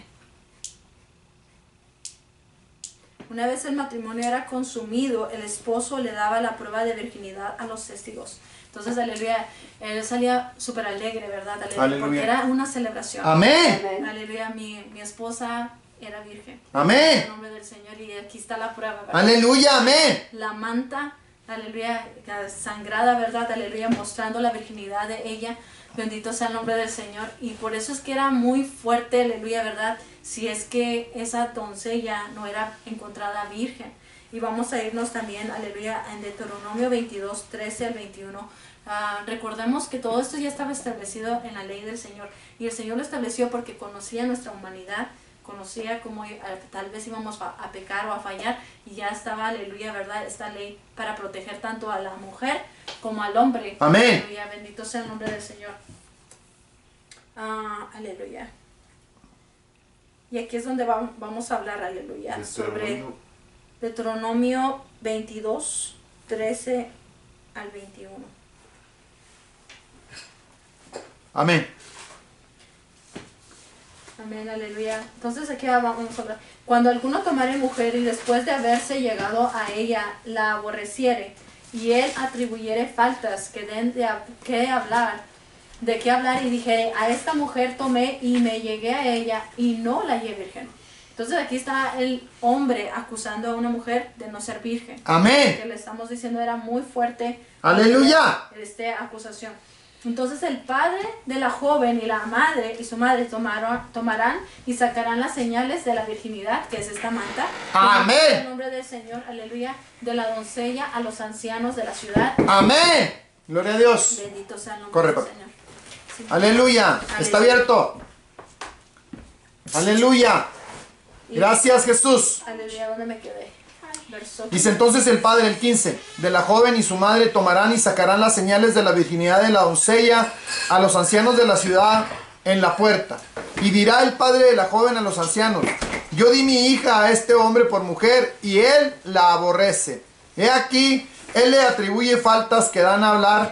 Una vez el matrimonio era consumido, el esposo le daba la prueba de virginidad a los testigos. Entonces, aleluya, él salía súper alegre, ¿verdad? Aleluya, Aleluya. porque era una celebración. Amén. Amén. Aleluya, mi, mi esposa era virgen. En Amén. el nombre del Señor, y aquí está la prueba, ¿verdad? Aleluya. Amén. La manta, aleluya, sangrada, ¿verdad? Aleluya, mostrando la virginidad de ella. Bendito sea el nombre del Señor. Y por eso es que era muy fuerte, aleluya, ¿verdad? Si es que esa doncella no era encontrada virgen. Y vamos a irnos también, aleluya, en Deuteronomio veintidós, trece al veintiuno. Ah, recordemos que todo esto ya estaba establecido en la ley del Señor. Y el Señor lo estableció porque conocía nuestra humanidad, conocía cómo eh, tal vez íbamos a, a pecar o a fallar, y ya estaba, aleluya, ¿verdad? Esta ley para proteger tanto a la mujer como al hombre. Amén. Aleluya, bendito sea el nombre del Señor. Ah, aleluya. Y aquí es donde va- vamos a hablar, aleluya, sobre Deuteronomio veintidós, trece al veintiuno. Amén. Amén, aleluya. Entonces aquí vamos a hablar. Cuando alguno tomare mujer y después de haberse llegado a ella la aborreciere, y él atribuyere faltas que den de hab- que hablar, de qué hablar, y dijere, a esta mujer tomé y me llegué a ella y no la hallé virgen. Entonces aquí está el hombre acusando a una mujer de no ser virgen. Amén. Que le estamos diciendo era muy fuerte. Aleluya. Esta acusación. Entonces el padre de la joven y la madre y su madre tomaron, tomarán y sacarán las señales de la virginidad, que es esta manta. Amén. En el nombre del Señor, aleluya, de la doncella a los ancianos de la ciudad. Amén. Gloria a Dios. Bendito sea el nombre Corre, del papi. Señor. Sí. Aleluya. Está abierto. Aleluya. Gracias, Jesús. Aleluya, ¿dónde me quedé? Verso Dice entonces el padre, el quince, de la joven y su madre tomarán y sacarán las señales de la virginidad de la doncella a los ancianos de la ciudad en la puerta. Y dirá el padre de la joven a los ancianos, yo di mi hija a este hombre por mujer y él la aborrece. He aquí, él le atribuye faltas que dan a hablar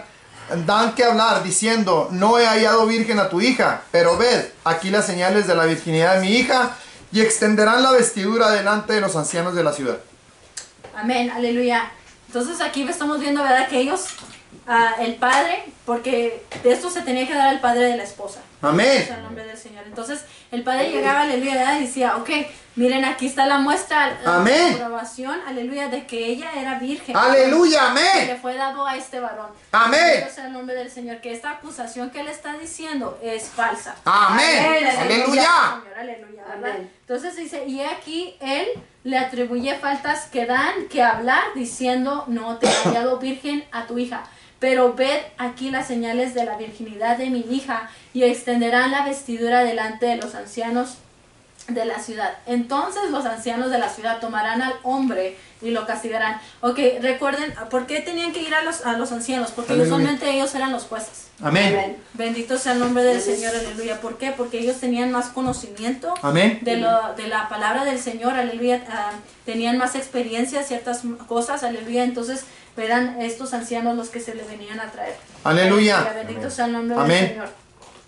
dan que hablar diciendo, no he hallado virgen a tu hija, pero ved aquí las señales de la virginidad de mi hija, y extenderán la vestidura delante de los ancianos de la ciudad. Amén, aleluya. Entonces aquí estamos viendo, ¿verdad? Que ellos, uh, el padre, porque de esto se tenía que dar al padre de la esposa. Amén. En el nombre del Señor. Entonces el padre llegaba, aleluya, ¿verdad? Y decía, ok, miren, aquí está la muestra, la Amén. comprobación, aleluya, de que ella era virgen. Aleluya, Que amén. le fue dado a este varón. Amén. Bendito sea el nombre del Señor, que esta acusación que él está diciendo es falsa. Amén. Aleluya. Aleluya. Señor, aleluya, ¿verdad? Amén. Entonces dice, y aquí él le atribuye faltas que dan que hablar, diciendo, no te he hallado virgen a tu hija. Pero ved aquí las señales de la virginidad de mi hija, y extenderán la vestidura delante de los ancianos de la ciudad. Entonces los ancianos de la ciudad tomarán al hombre y lo castigarán. Ok, recuerden, ¿por qué tenían que ir a los, a los ancianos? Porque Aleluya. usualmente ellos eran los jueces. Amén. Amén. Bendito sea el nombre del Amén. Señor, aleluya. ¿Por qué? Porque ellos tenían más conocimiento Amén. de, lo, de la palabra del Señor, aleluya. Ah, tenían más experiencia, ciertas cosas, aleluya. Entonces eran estos ancianos los que se le venían a traer. Aleluya. Bendito sea el nombre Amén. del Señor.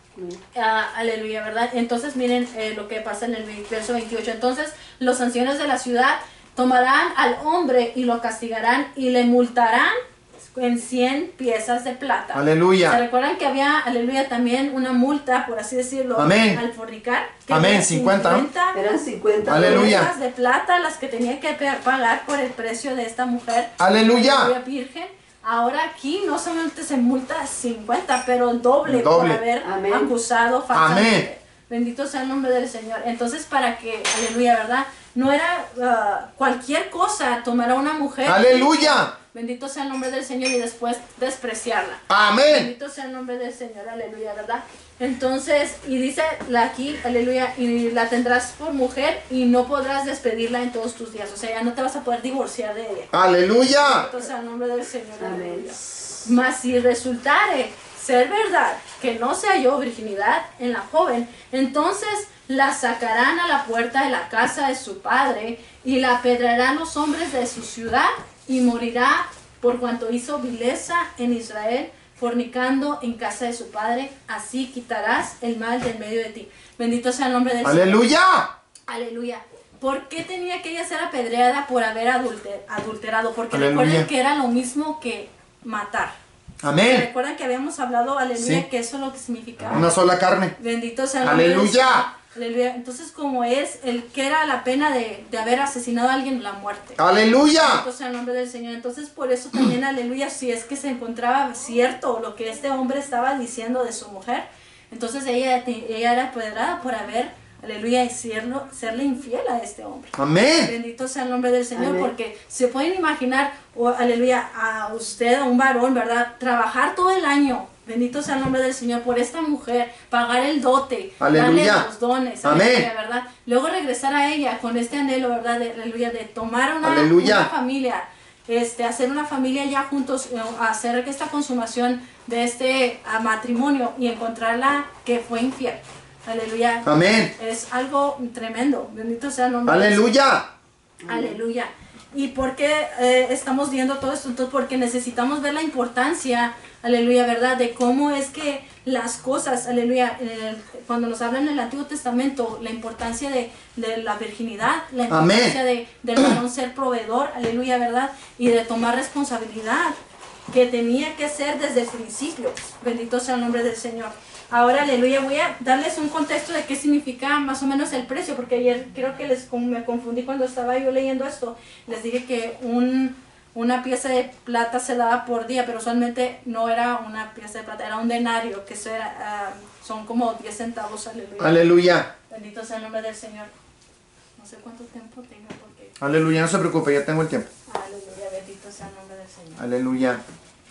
Ah, aleluya, ¿verdad? Entonces miren eh, lo que pasa en el verso veintiocho. Entonces los ancianos de la ciudad tomarán al hombre y lo castigarán y le multarán en cien piezas de plata. Aleluya. ¿Se recuerdan que había, aleluya, también una multa, por así decirlo, Amén. al fornicar? Que Amén, eran cincuenta, ¿no? Eran cincuenta. Aleluya. piezas de plata las que tenía que pe- pagar por el precio de esta mujer. Aleluya. Virgen. Ahora aquí no solamente se multa cincuenta, pero el doble, El doble. por haber Amén. acusado falsamente. Amén. Bendito sea el nombre del Señor. Entonces, para que, aleluya, ¿verdad? No era uh, cualquier cosa tomar a una mujer. Aleluya. Bendito sea el nombre del Señor y después despreciarla. Amén. Bendito sea el nombre del Señor, aleluya, ¿verdad? Entonces, y dice la aquí, aleluya, y la tendrás por mujer y no podrás despedirla en todos tus días. O sea, ya no te vas a poder divorciar de ella. Aleluya. Bendito sea el nombre del Señor, Amén. aleluya. Mas si resultare ser verdad que no se halló virginidad en la joven, entonces la sacarán a la puerta de la casa de su padre y la apedrarán los hombres de su ciudad y morirá por cuanto hizo vileza en Israel, fornicando en casa de su padre. Así quitarás el mal del medio de ti. Bendito sea el nombre del Señor. Aleluya. Aleluya. ¿Por qué tenía que ella ser apedreada por haber adulter- adulterado? Porque Aleluya. recuerden que era lo mismo que matar. Amén. Recuerdan que habíamos hablado, aleluya, Sí. que eso es lo que significaba. Una sola carne. Bendito sea el nombre del Aleluya. Señor. Aleluya. Entonces, como es el que era la pena de, de haber asesinado a alguien, la muerte. Aleluya. Bendito sea el nombre del Señor. Entonces, por eso también, aleluya, si es que se encontraba cierto lo que este hombre estaba diciendo de su mujer, entonces ella, ella era apoderada por haber, aleluya, serlo, serle infiel a este hombre. Amén. Bendito sea el nombre del Señor, Amén. porque se pueden imaginar, o, aleluya, a usted, a un varón, ¿verdad? Trabajar todo el año, bendito sea el nombre del Señor, por esta mujer, pagar el dote, Aleluya. darle los dones, Amén. aleluya, ¿verdad? Luego regresar a ella con este anhelo, ¿verdad? De, aleluya, de tomar una, Aleluya. una familia, este, hacer una familia ya juntos, eh, hacer esta consumación de este ah, matrimonio y encontrarla que fue infiel. Aleluya. Amén. Es algo tremendo. Bendito sea el nombre del Aleluya. Señor. Aleluya. ¿Y por qué eh, estamos viendo todo esto? Entonces, porque necesitamos ver la importancia, aleluya, ¿verdad? De cómo es que las cosas, aleluya, en el- cuando nos hablan en el Antiguo Testamento, la importancia de, de la virginidad, la importancia de, del varón ser proveedor, aleluya, ¿verdad? Y de tomar responsabilidad que tenía que ser desde el principio. Bendito sea el nombre del Señor. Ahora, aleluya, voy a darles un contexto de qué significa más o menos el precio, porque ayer creo que les como me confundí cuando estaba yo leyendo esto. Les dije que un, una pieza de plata se daba por día, pero usualmente no era una pieza de plata, era un denario, que eso era, ah, son como diez centavos, aleluya. Aleluya. Bendito sea el nombre del Señor. No sé cuánto tiempo tenga, porque... Aleluya. No se preocupe, ya tengo el tiempo. Aleluya, bendito sea el nombre del Señor. Aleluya.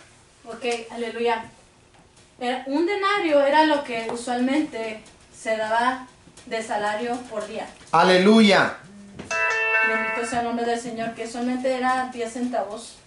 Ok, aleluya. Era- un denario era lo que usualmente se daba de salario por día. Aleluya. Bendito sea el nombre del Señor, que solamente era diez centavos.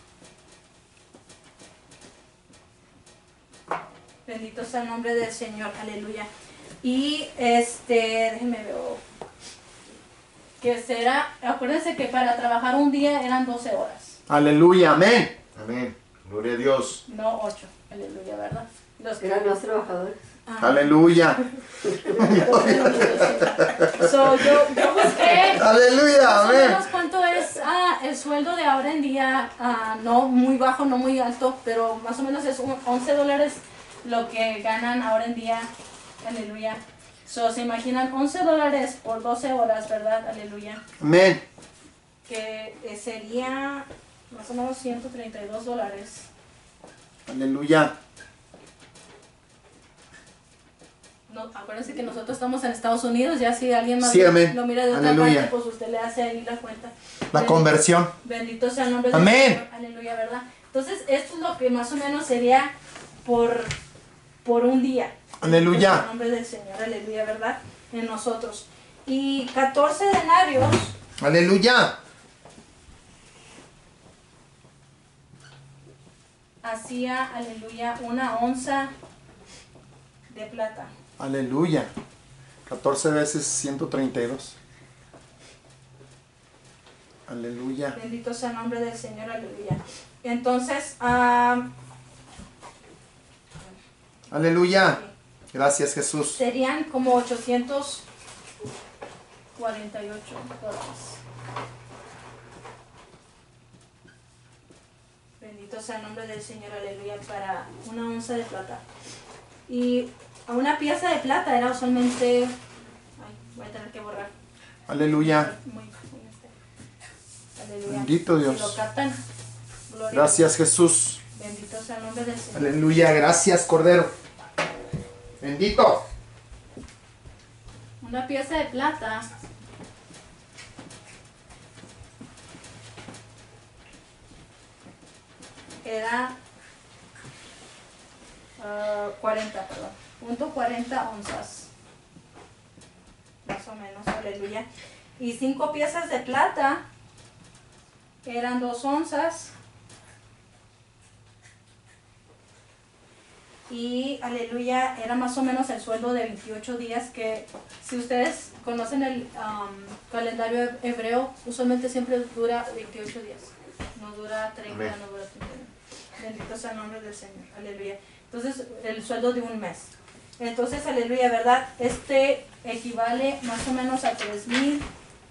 Bendito sea el nombre del Señor, aleluya. Y este, déjenme ver. Que será, acuérdense que para trabajar un día eran doce horas, Aleluya. Amén. Amén. Gloria a Dios. no ocho. Aleluya, ¿verdad? Los que Eran más trabajadores. ah, Aleluya. so, yo, yo busqué Aleluya. más o Amén. menos cuánto es ah, el sueldo de ahora en día, ah, no muy bajo, no muy alto, pero más o menos es un once dólares lo que ganan ahora en día. Aleluya. So, se imaginan once dólares por doce horas, ¿verdad? Aleluya. Amén. Que eh, sería más o menos ciento treinta y dos dólares. Aleluya. No, acuérdense que nosotros estamos en Estados Unidos, ya si alguien más Sí, amén. lo mira de otra Aleluya. parte, pues usted le hace ahí la cuenta. La conversión. Bendito sea el nombre del Amén. Señor. Aleluya, ¿verdad? Entonces, esto es lo que más o menos sería por, por un día. Aleluya. Bendito sea el nombre del Señor, aleluya, ¿verdad? En nosotros. Y catorce denarios Aleluya. hacía, aleluya, una onza de plata. Aleluya. catorce veces ciento treinta y dos. Aleluya. Bendito sea el nombre del Señor, aleluya. Entonces, ah, Aleluya. Gracias, Jesús. serían como ochocientos cuarenta y ocho dólares. Bendito sea el nombre del Señor, aleluya, para una onza de plata. Y a una pieza de plata era usualmente... Ay, voy a tener que borrar. Aleluya. Muy, muy este. Aleluya. Bendito Dios. Si lo captan, gloria a Gracias, Jesús. Dios. Bendito sea el nombre del Señor. Aleluya. Gracias, Cordero. Bendito. Una pieza de plata era ah, cuarenta, perdón, punto cuarenta onzas, más o menos, aleluya. Y cinco piezas de plata eran dos onzas. Y aleluya, era más o menos el sueldo de veintiocho días, que si ustedes conocen el um, calendario hebreo, usualmente siempre dura veintiocho días. No dura treinta, Amén. no dura treinta y uno. Bendito sea el nombre del Señor. Aleluya. Entonces, el sueldo de un mes. Entonces, aleluya, ¿verdad? Este equivale más o menos a tres mil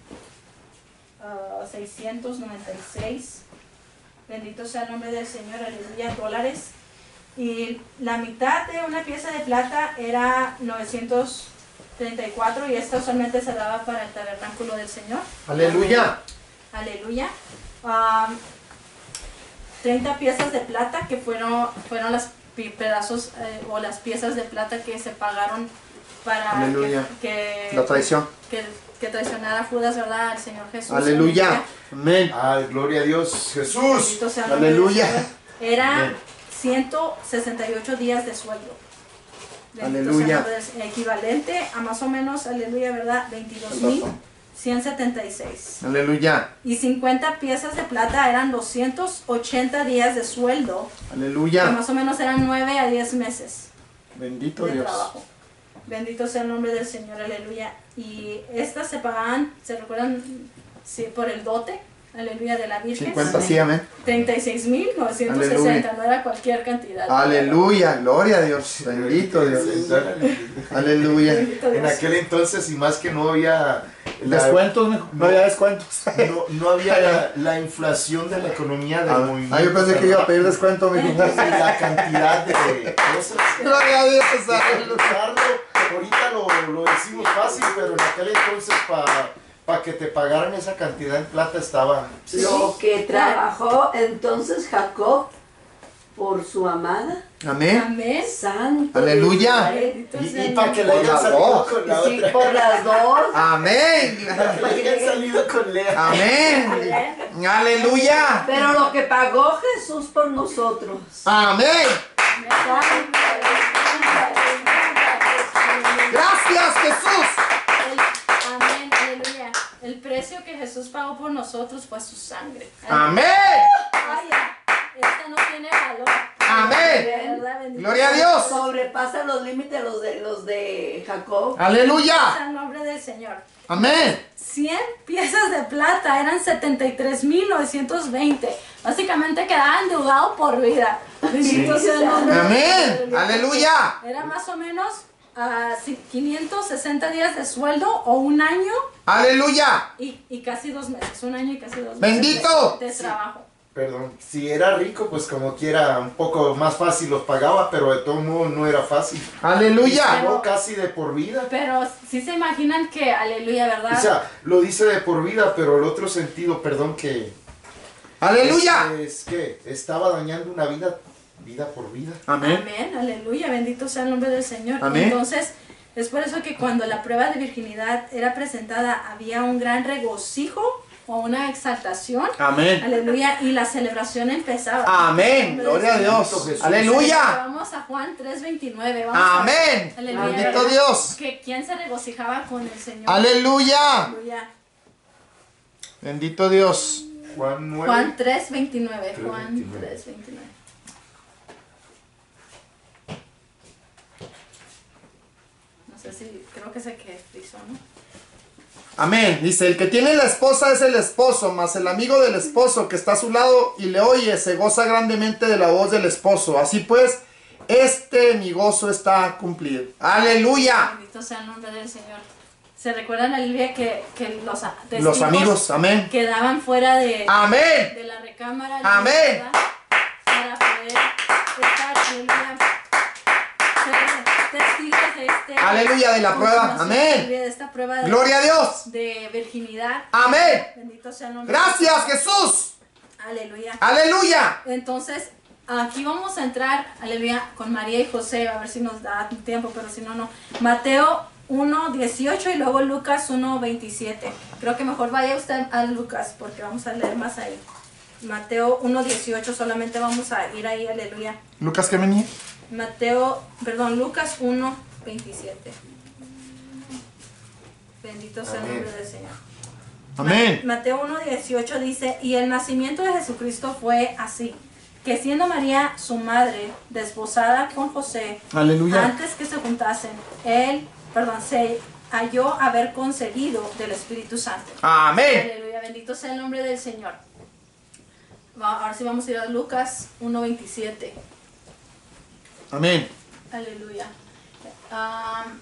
seiscientos noventa y seis. Bendito sea el nombre del Señor. Aleluya, dólares. Y la mitad de una pieza de plata era novecientos treinta y cuatro, y esta usualmente se daba para el tabernáculo del Señor. Aleluya. Aleluya. Um, treinta piezas de plata que fueron, fueron las pi- pedazos eh, o las piezas de plata que se pagaron para Aleluya. que, que, La traición. que, que traicionara a Judas, ¿verdad? Al Señor Jesús. Aleluya. Amén. Ay, gloria a Dios, Jesús. Bendito sea el nombre del Aleluya. Señor. Era Amén. ciento sesenta y ocho días de sueldo. Bendito Aleluya. sea el nombre del Señor. Equivalente a más o menos, aleluya, ¿verdad? veintidós mil ciento setenta y seis. Aleluya. Y cincuenta piezas de plata eran doscientos ochenta días de sueldo, que Aleluya. más o menos eran nueve a diez meses Bendito de Dios. trabajo. Bendito sea el nombre del Señor, aleluya. Y estas se pagaban, ¿se recuerdan? Sí, por el dote, aleluya, de la Virgen. cincuenta, sí, amén. treinta y seis mil novecientos sesenta, no era cualquier cantidad. Aleluya. Gloria a Dios. Bendito Dios. Aleluya. Bendito En Dios. aquel entonces, y más que no había la, Descuentos, mijo. No había descuentos. no, no había la, la inflación de la economía del movimiento. Ah, yo pensé que iba a pedir descuento, mijo. La cantidad de cosas. Gloria a Dios. Carlos, ahorita lo, lo decimos fácil, pero en aquel entonces para pa que te pagaran esa cantidad en plata estaba. Lo que trabajó entonces Jacob por su amada. Amén. Amén. Santo. Aleluya. Israel. Bendito Y, sea y el para que le Por hayan las salido dos. con la Sí, otra. por las dos. Amén. Para que le hayan salido con Lea. Amén. Aleluya. Pero lo que pagó Jesús por nosotros. Amén. Santo. Gracias, Jesús. El- amén, aleluya. El precio que Jesús pagó por nosotros fue su sangre. Amén. Vaya, esta no tiene valor. Amén. Amén. ¿verdad? Bendito Gloria a sea- Dios. Sobrepasa los límites los de los de Jacob. Aleluya. sea el nombre del Señor. Amén. cien piezas de plata eran setenta y tres mil novecientos veinte. Básicamente quedaba endeudado por vida. Bendito sea el nombre del Amén. Señor. Aleluya. Era más o menos ah, sí, quinientos sesenta días de sueldo o un año Aleluya. y, y casi dos meses. Un año y casi dos meses. Bendito. De, de trabajo. Perdón, si era rico, pues como quiera, un poco más fácil los pagaba, pero de todo modo no era fácil. Aleluya. Pagó casi de por vida. Pero sí se imaginan que, aleluya, ¿verdad? O sea, lo dice de por vida, pero el otro sentido, perdón, que... Aleluya. Es, es que estaba dañando una vida, vida por vida. Amén. Amén, aleluya, bendito sea el nombre del Señor. Amén. Entonces, es por eso que cuando la prueba de virginidad era presentada, había un gran regocijo o una exaltación. Amén. Aleluya, y la celebración empezaba. Amén. Gloria a Dios. Jesús. Aleluya. Vamos a Juan tres veintinueve. Vamos a- Amén. Aleluya, Bendito ¿verdad? Dios. Que quién se regocijaba con el Señor. Aleluya. Aleluya. Bendito Dios. Juan nueve. Juan tres veintinueve. Juan tres veintinueve. tres veintinueve. No sé si, creo que se que frizó, ¿no? Amén. Dice, el que tiene la esposa es el esposo, mas el amigo del esposo que está a su lado y le oye se goza grandemente de la voz del esposo. Así pues, este mi gozo está cumplido. Aleluya. Bendito sea el nombre del Señor. ¿Se recuerdan, aleluya, que, que los a- Los testigos amigos, amén. quedaban fuera de, Amén. de la recámara? aleluya, Amén. ¿verdad? Para poder estar, aleluya, ser testigos de este... Aleluya, de la prueba. consumación, Amén. aleluya, de esta prueba de, Gloria a Dios. de virginidad. Amén. Bendito sea el nombre. Gracias, Jesús. Aleluya. Aleluya. Entonces, aquí vamos a entrar, aleluya, con María y José, a ver si nos da tiempo, pero si no, no. Mateo uno dieciocho y luego Lucas uno veintisiete. Creo que mejor vaya usted a Lucas porque vamos a leer más ahí. Mateo uno dieciocho, solamente vamos a ir ahí, aleluya. Lucas, ¿qué venía? Mateo, perdón, Lucas uno veintisiete. Bendito sea el Amén. nombre del Señor. Amén. Mateo uno dieciocho dice, y el nacimiento de Jesucristo fue así, que siendo María su madre desposada con José, Aleluya. antes que se juntasen, él, perdón, se halló haber concebido del Espíritu Santo. Amén. Aleluya, bendito sea el nombre del Señor. Va- Ahora sí vamos a ir a Lucas uno veintisiete. Amén. Aleluya. Am,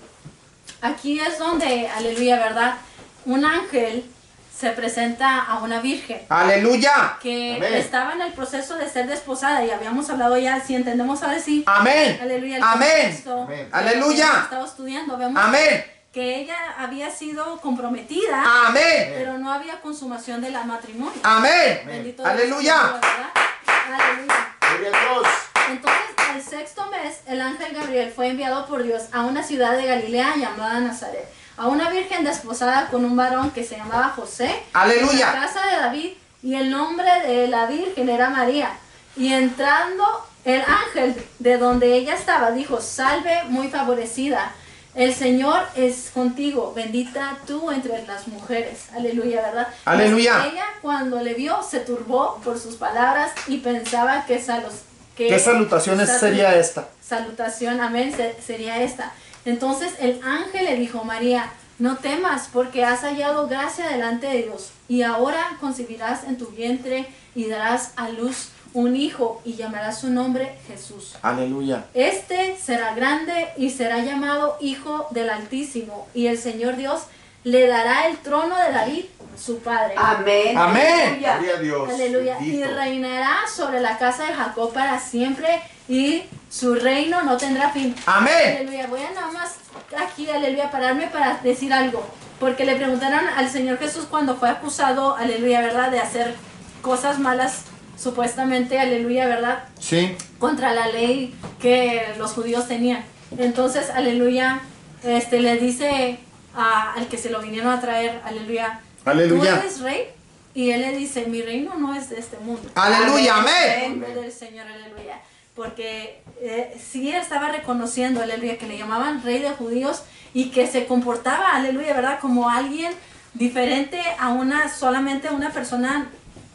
aquí es donde, aleluya, ¿verdad? Un ángel se presenta a una virgen Aleluya. que Amén. estaba en el proceso de ser desposada y habíamos hablado ya, si entendemos ahora sí. Amén. Aleluya. el Amén. contexto Amén. que Aleluya. Estaba estudiando, vemos Amén. que ella había sido comprometida, Amén. pero no había consumación de la matrimonio. Amén. Bendito Dios, Aleluya. ¿verdad? Aleluya. Gloria a Dios. Entonces, al sexto mes, el ángel Gabriel fue enviado por Dios a una ciudad de Galilea llamada Nazaret, a una virgen desposada con un varón que se llamaba José, Aleluya. en la casa de David, y el nombre de la virgen era María. Y entrando el ángel de donde ella estaba, dijo, salve muy favorecida, el Señor es contigo, bendita tú entre las mujeres. Aleluya, ¿verdad? Aleluya. Pues ella cuando le vio se turbó por sus palabras y pensaba que salos que ¿Qué salutaciones salu- sería esta? Salutación, amén, se- sería esta. Entonces el ángel le dijo, María, no temas porque has hallado gracia delante de Dios y ahora concebirás en tu vientre y darás a luz un hijo y llamarás su nombre Jesús. Aleluya. Este será grande y será llamado Hijo del Altísimo y el Señor Dios le dará el trono de David, su padre. Amén. Amén. Aleluya. Gloria a Dios. Aleluya. Y Bendito. reinará sobre la casa de Jacob para siempre y su reino no tendrá fin. Amén. Aleluya. Voy a nada más aquí, aleluya, pararme para decir algo. Porque le preguntaron al Señor Jesús cuando fue acusado, aleluya, ¿verdad? De hacer cosas malas, supuestamente, aleluya, ¿verdad? Sí. Contra la ley que los judíos tenían. Entonces, aleluya, este le dice a- al que se lo vinieron a traer, aleluya, Aleluya. ¿tú eres rey? Y él le dice, mi reino no es de este mundo. Aleluya. En Amén. el nombre del Señor, aleluya. Porque eh, sí estaba reconociendo, aleluya, que le llamaban rey de judíos y que se comportaba, aleluya, ¿verdad? Como alguien diferente a una, solamente una persona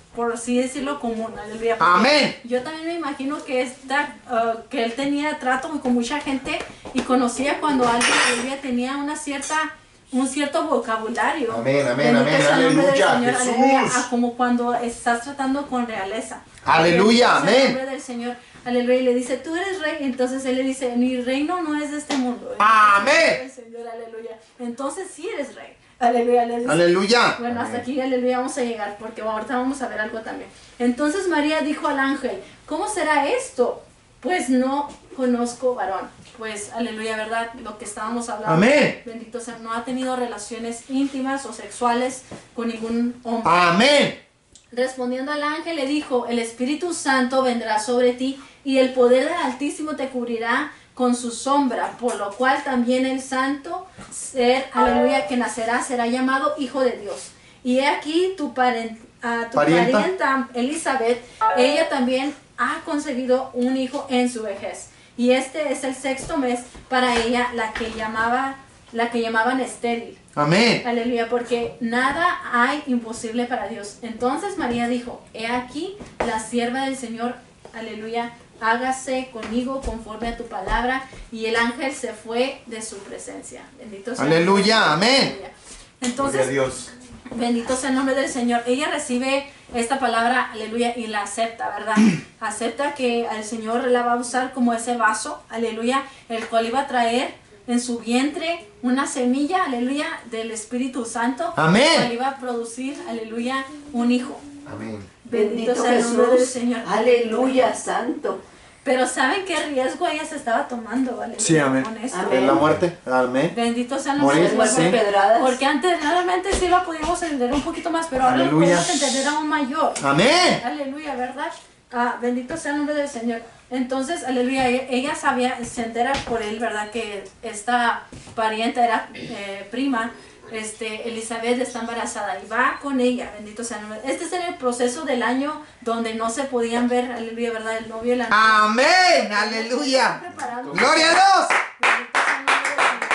por así decirlo, común, aleluya. Porque Amén. yo también me imagino que, esta, uh, que él tenía trato con mucha gente y conocía cuando alguien, aleluya, tenía una cierta, un cierto vocabulario. Amén, amén, Bendito amén, sea el nombre del aleluya, Señor, Jesús. aleluya, a como cuando estás tratando con realeza. Aleluya, Bendito sea el amén. nombre del Señor, aleluya, y le dice, tú eres rey, entonces él le dice, mi reino no es de este mundo. Bendito Amén. sea el nombre del Señor, aleluya. Entonces sí eres rey. Aleluya, le dice. Aleluya. Bueno, hasta aquí, aleluya, vamos a llegar, porque ahorita vamos a ver algo también. Entonces María dijo al ángel, ¿cómo será esto? Pues no conozco varón. Pues, aleluya, ¿verdad? Lo que estábamos hablando. Amén. Bendito sea, no ha tenido relaciones íntimas o sexuales con ningún hombre. Amén. Respondiendo al ángel le dijo, el Espíritu Santo vendrá sobre ti y el poder del Altísimo te cubrirá con su sombra, por lo cual también el santo ser, aleluya, que nacerá será llamado Hijo de Dios. Y he aquí tu, paren, uh, tu Parienta. parienta Elizabeth, ella también ha concebido un hijo en su vejez. Y este es el sexto mes para ella, la que llamaba, la que llamaban estéril. Amén. Aleluya, porque nada hay imposible para Dios. Entonces María dijo, he aquí la sierva del Señor, aleluya, hágase conmigo conforme a tu palabra. Y el ángel se fue de su presencia. Bendito sea. Aleluya, amén. Aleluya. Entonces, Gloria a Dios. bendito sea el nombre del Señor. Ella recibe esta palabra, aleluya, y la acepta, ¿verdad? Acepta que el Señor la va a usar como ese vaso, aleluya, el cual iba a traer en su vientre una semilla, aleluya, del Espíritu Santo. Amén. El cual iba a producir, aleluya, un hijo. Amén. Bendito, Bendito sea el nombre del Jesús. Señor. Aleluya, santo. Pero ¿saben qué riesgo ella se estaba tomando, aleluya? Sí, amén. Con esto? Amén. En la muerte. Amén. Bendito sea el nombre Morir, del Muerte Señor. sí. pedradas. Porque anteriormente sí lo podíamos entender un poquito más, pero ahora lo Aleluya. podemos entender aún mayor. Amén. Aleluya, ¿verdad? Ah, bendito sea el nombre del Señor. Entonces, aleluya, ella, ella sabía, se entera por él, ¿verdad? Que esta pariente era eh, prima, este, Elizabeth está embarazada y va con ella, bendito sea el nombre. Este es en el proceso del año donde no se podían ver, aleluya, ¿verdad? El novio y la novia. Amén. Aleluya. Preparando. Gloria a Dios. Bendito sea el nombre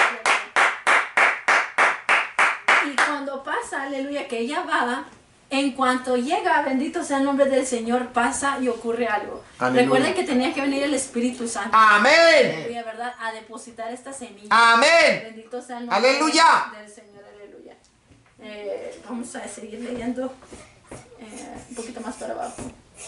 del Señor. Y cuando pasa, aleluya, que ella va, en cuanto llega, bendito sea el nombre del Señor, pasa y ocurre algo. Aleluya. Recuerden que tenía que venir el Espíritu Santo. Amén. Aleluya, ¿verdad? A depositar esta semilla. Amén. Bendito sea el nombre Aleluya. del Señor, aleluya. Eh, vamos a seguir leyendo eh, un poquito más para abajo.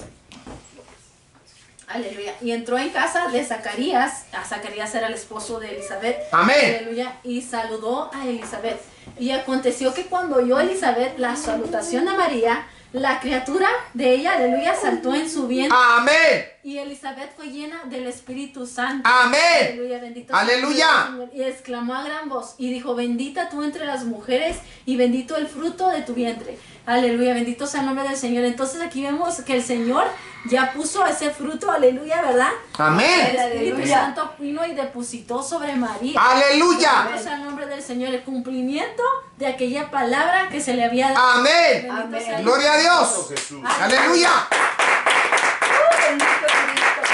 Aleluya. Y entró en casa de Zacarías. A Zacarías era el esposo de Elizabeth. Amén. Aleluya. Y saludó a Elizabeth. Y aconteció que cuando oyó Elizabeth la salutación de María, la criatura de ella, aleluya, saltó en su vientre. Amén. Y Elizabeth fue llena del Espíritu Santo. Amén. Aleluya, bendito sea Aleluya. el Señor. Y exclamó a gran voz y dijo, bendita tú entre las mujeres y bendito el fruto de tu vientre. Aleluya, bendito sea el nombre del Señor. Entonces aquí vemos que el Señor ya puso ese fruto, aleluya, ¿verdad? El Amén. Espíritu Aleluya. Santo vino y depositó sobre María. Aleluya. Bendito sea el nombre del Señor, el cumplimiento de aquella palabra que se le había dado. Amén. Bendito sea el Gloria a nombre del Dios. Jesús. Aleluya. Uh, bendito Cristo.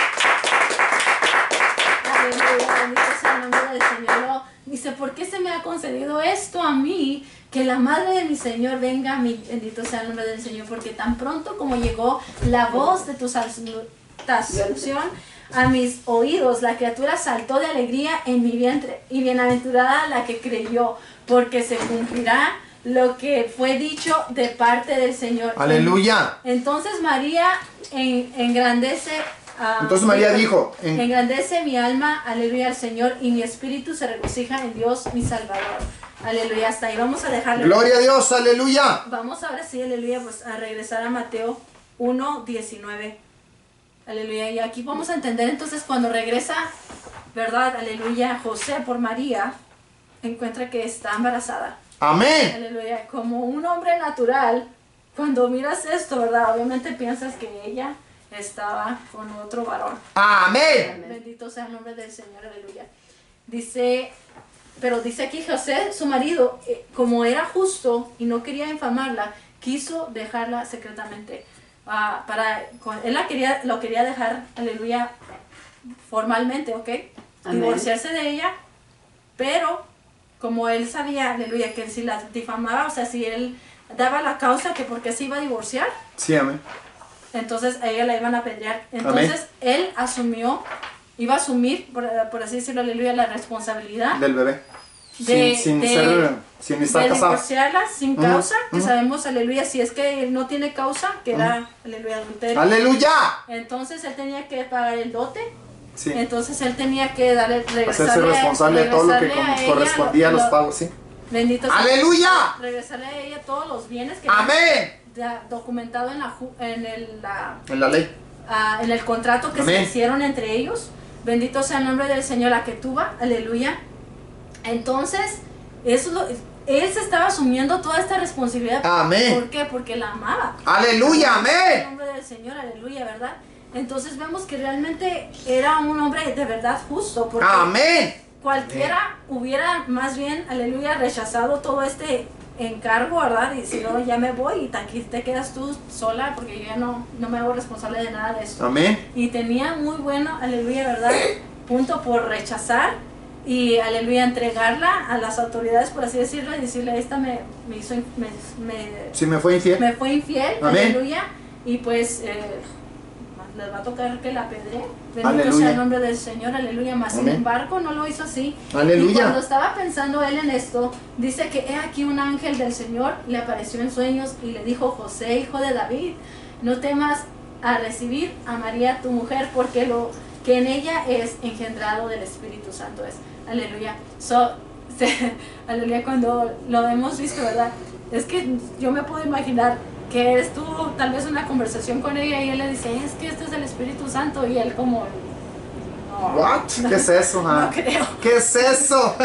Aleluya, bendito sea el nombre del Señor. Luego dice, ¿por qué se me ha concedido esto a mí? Que la madre de mi Señor venga a mí. Bendito sea el nombre del Señor. Porque tan pronto como llegó la voz de tu salutación a mis oídos, la criatura saltó de alegría en mi vientre. Y bienaventurada la que creyó, porque se cumplirá lo que fue dicho de parte del Señor. Aleluya. Entonces María en- engrandece a... Entonces María dijo, en- engrandece mi alma, aleluya, al Señor, y mi espíritu se regocija en Dios, mi Salvador. Aleluya, hasta ahí vamos a dejarle. Gloria a Dios. Aleluya. Vamos ahora sí, aleluya, pues a regresar a Mateo uno, diecinueve. Aleluya, y aquí vamos a entender entonces cuando regresa, ¿verdad? Aleluya, José por María, encuentra que está embarazada. Amén. Aleluya, como un hombre natural, cuando miras esto, ¿verdad? Obviamente piensas que ella estaba con otro varón. Amén. Bendito sea el nombre del Señor, aleluya. Dice, pero dice aquí José, su marido, eh, como era justo y no quería infamarla, quiso dejarla secretamente. Ah, para, con- él la quería, lo quería dejar, aleluya, formalmente, ¿ok? Amén. Divorciarse de ella, pero como él sabía, aleluya, que si la difamaba, o sea, si él daba la causa que porque se iba a divorciar, Sí, amén. entonces a ella la iban a apedrear. Entonces él asumió, iba a asumir, por, por así decirlo, aleluya, la responsabilidad Del bebé. de, sin sin de- ser, sin estar de casado. divorciarla sin Ujú, causa, que ujú. sabemos, aleluya, si es que él no tiene causa, que era, aleluya, adulterio. ¡Aleluya! Entonces él tenía que pagar el dote. Sí. Entonces él tenía que darle, regresarle, Hacerse responsable de todo lo que regresarle a con- ella correspondía a lo- los lo- pagos, sí. Bendito sea. ¡Aleluya! Regresarle a ella todos los bienes que ¡Amén! ya documentado en, la, ju- en, el, la- En la ley. ah, en el contrato que Amén. se hicieron entre ellos. Bendito sea el nombre del Señor, la que tuvo. Aleluya. Entonces, eso es lo- él se estaba asumiendo toda esta responsabilidad. Amén. ¿Por qué? Porque la amaba. ¡Aleluya! En el ¡Amén! nombre del Señor, aleluya, ¿verdad? Entonces vemos que realmente era un hombre de verdad justo. Porque ¡Amén! cualquiera hubiera más bien, aleluya, rechazado todo este encargo, ¿verdad? Y si no, ya me voy y aquí te quedas tú sola porque yo ya no, no me hago responsable de nada de esto. Amén. Y tenía muy bueno, aleluya, ¿verdad? Punto por rechazar y, aleluya, entregarla a las autoridades, por así decirlo, y decirle, esta me, me hizo, in- me, me, Si me fue infiel. me fue infiel, Amén. aleluya, y pues eh, les va a tocar que la apedree. Bendito Aleluya. sea el nombre del Señor, aleluya. Mas sin Amén. embargo no lo hizo así. Aleluya. Y cuando estaba pensando él en esto, dice que he aquí un ángel del Señor le apareció en sueños y le dijo, José, hijo de David, no temas a recibir a María tu mujer, porque lo que en ella es engendrado del Espíritu Santo es. Aleluya. So, se- aleluya, cuando lo hemos visto, ¿verdad? Es que yo me puedo imaginar que eres tú, tal vez una conversación con ella y él le dice, es que este es el Espíritu Santo, y él como, no, What? ¿Qué es eso? no ah? creo. ¿Qué es eso?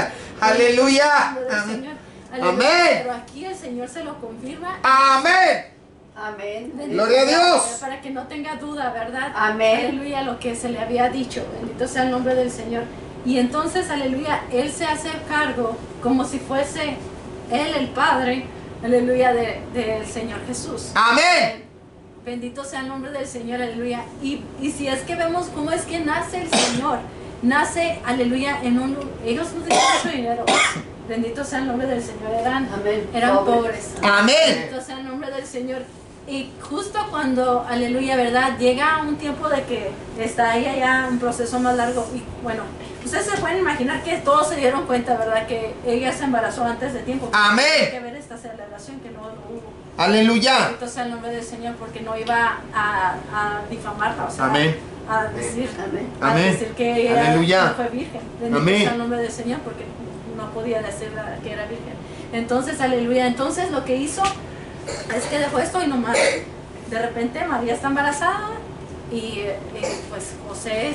¡Aleluya! Del Amén. Señor. Aleluya. Amén. Pero aquí el Señor se lo confirma. ¡Amén! Amén. Bendito Gloria a sea, Dios. Para que no tenga duda, ¿verdad? Amén. Aleluya, lo que se le había dicho. Bendito sea el nombre del Señor. Y entonces, aleluya, Él se hace cargo como si fuese Él el Padre, aleluya, de- del Señor Jesús. ¡Amén! Bendito sea el nombre del Señor, aleluya. Y, y si es que vemos cómo es que nace el Señor, nace, aleluya, en un lu- ellos no tenían mucho dinero. Bendito sea el nombre del Señor, eran, Amén. eran Pobres. pobres. ¡Amén! Bendito sea el nombre del Señor. Y justo cuando, aleluya, ¿verdad? Llega un tiempo de que está ahí allá un proceso más largo. Y bueno, ustedes se pueden imaginar que todos se dieron cuenta, ¿verdad? Que ella se embarazó antes de tiempo. Amén. Hay que ver esta celebración que no lo hubo. ¡Aleluya! Bendito sea el nombre del Señor, porque no iba a, a difamarla, o sea, Amén. a decir, Amén. a Amén. decir que ella Aleluya. no fue virgen. Bendito Amén. sea el nombre del Señor, porque no podía decir que era virgen. Entonces, aleluya. Entonces, lo que hizo es que dejó esto y nomás, de repente María está embarazada y, eh, pues José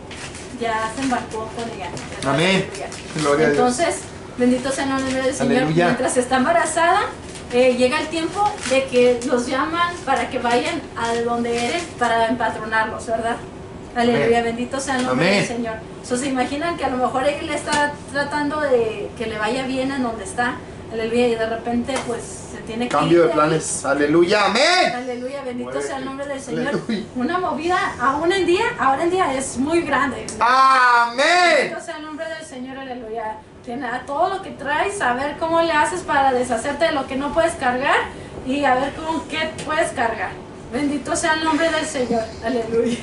ya se embarcó con ella. ¿verdad? Amén. Aleluya. Gloria a Dios. Entonces, bendito sea el nombre del Señor. Aleluya. Mientras está embarazada, eh, llega el tiempo de que los llaman para que vayan a donde eres para empatronarlos, ¿verdad? Aleluya, Amén. bendito sea el nombre Amén. del Señor. So, se imaginan que a lo mejor él está tratando de que le vaya bien en donde está. Aleluya, y de repente pues se tiene que Cambio ir de ahí. planes. ¡Aleluya! ¡Amén! Aleluya, bendito sea el nombre del Señor. Aleluya. Una movida aún en día, ahora en día es muy grande. ¡Amén! Bendito sea el nombre del Señor, aleluya. Tiene a todo lo que traes, a ver cómo le haces para deshacerte de lo que no puedes cargar y a ver con qué puedes cargar. Bendito sea el nombre del Señor, aleluya.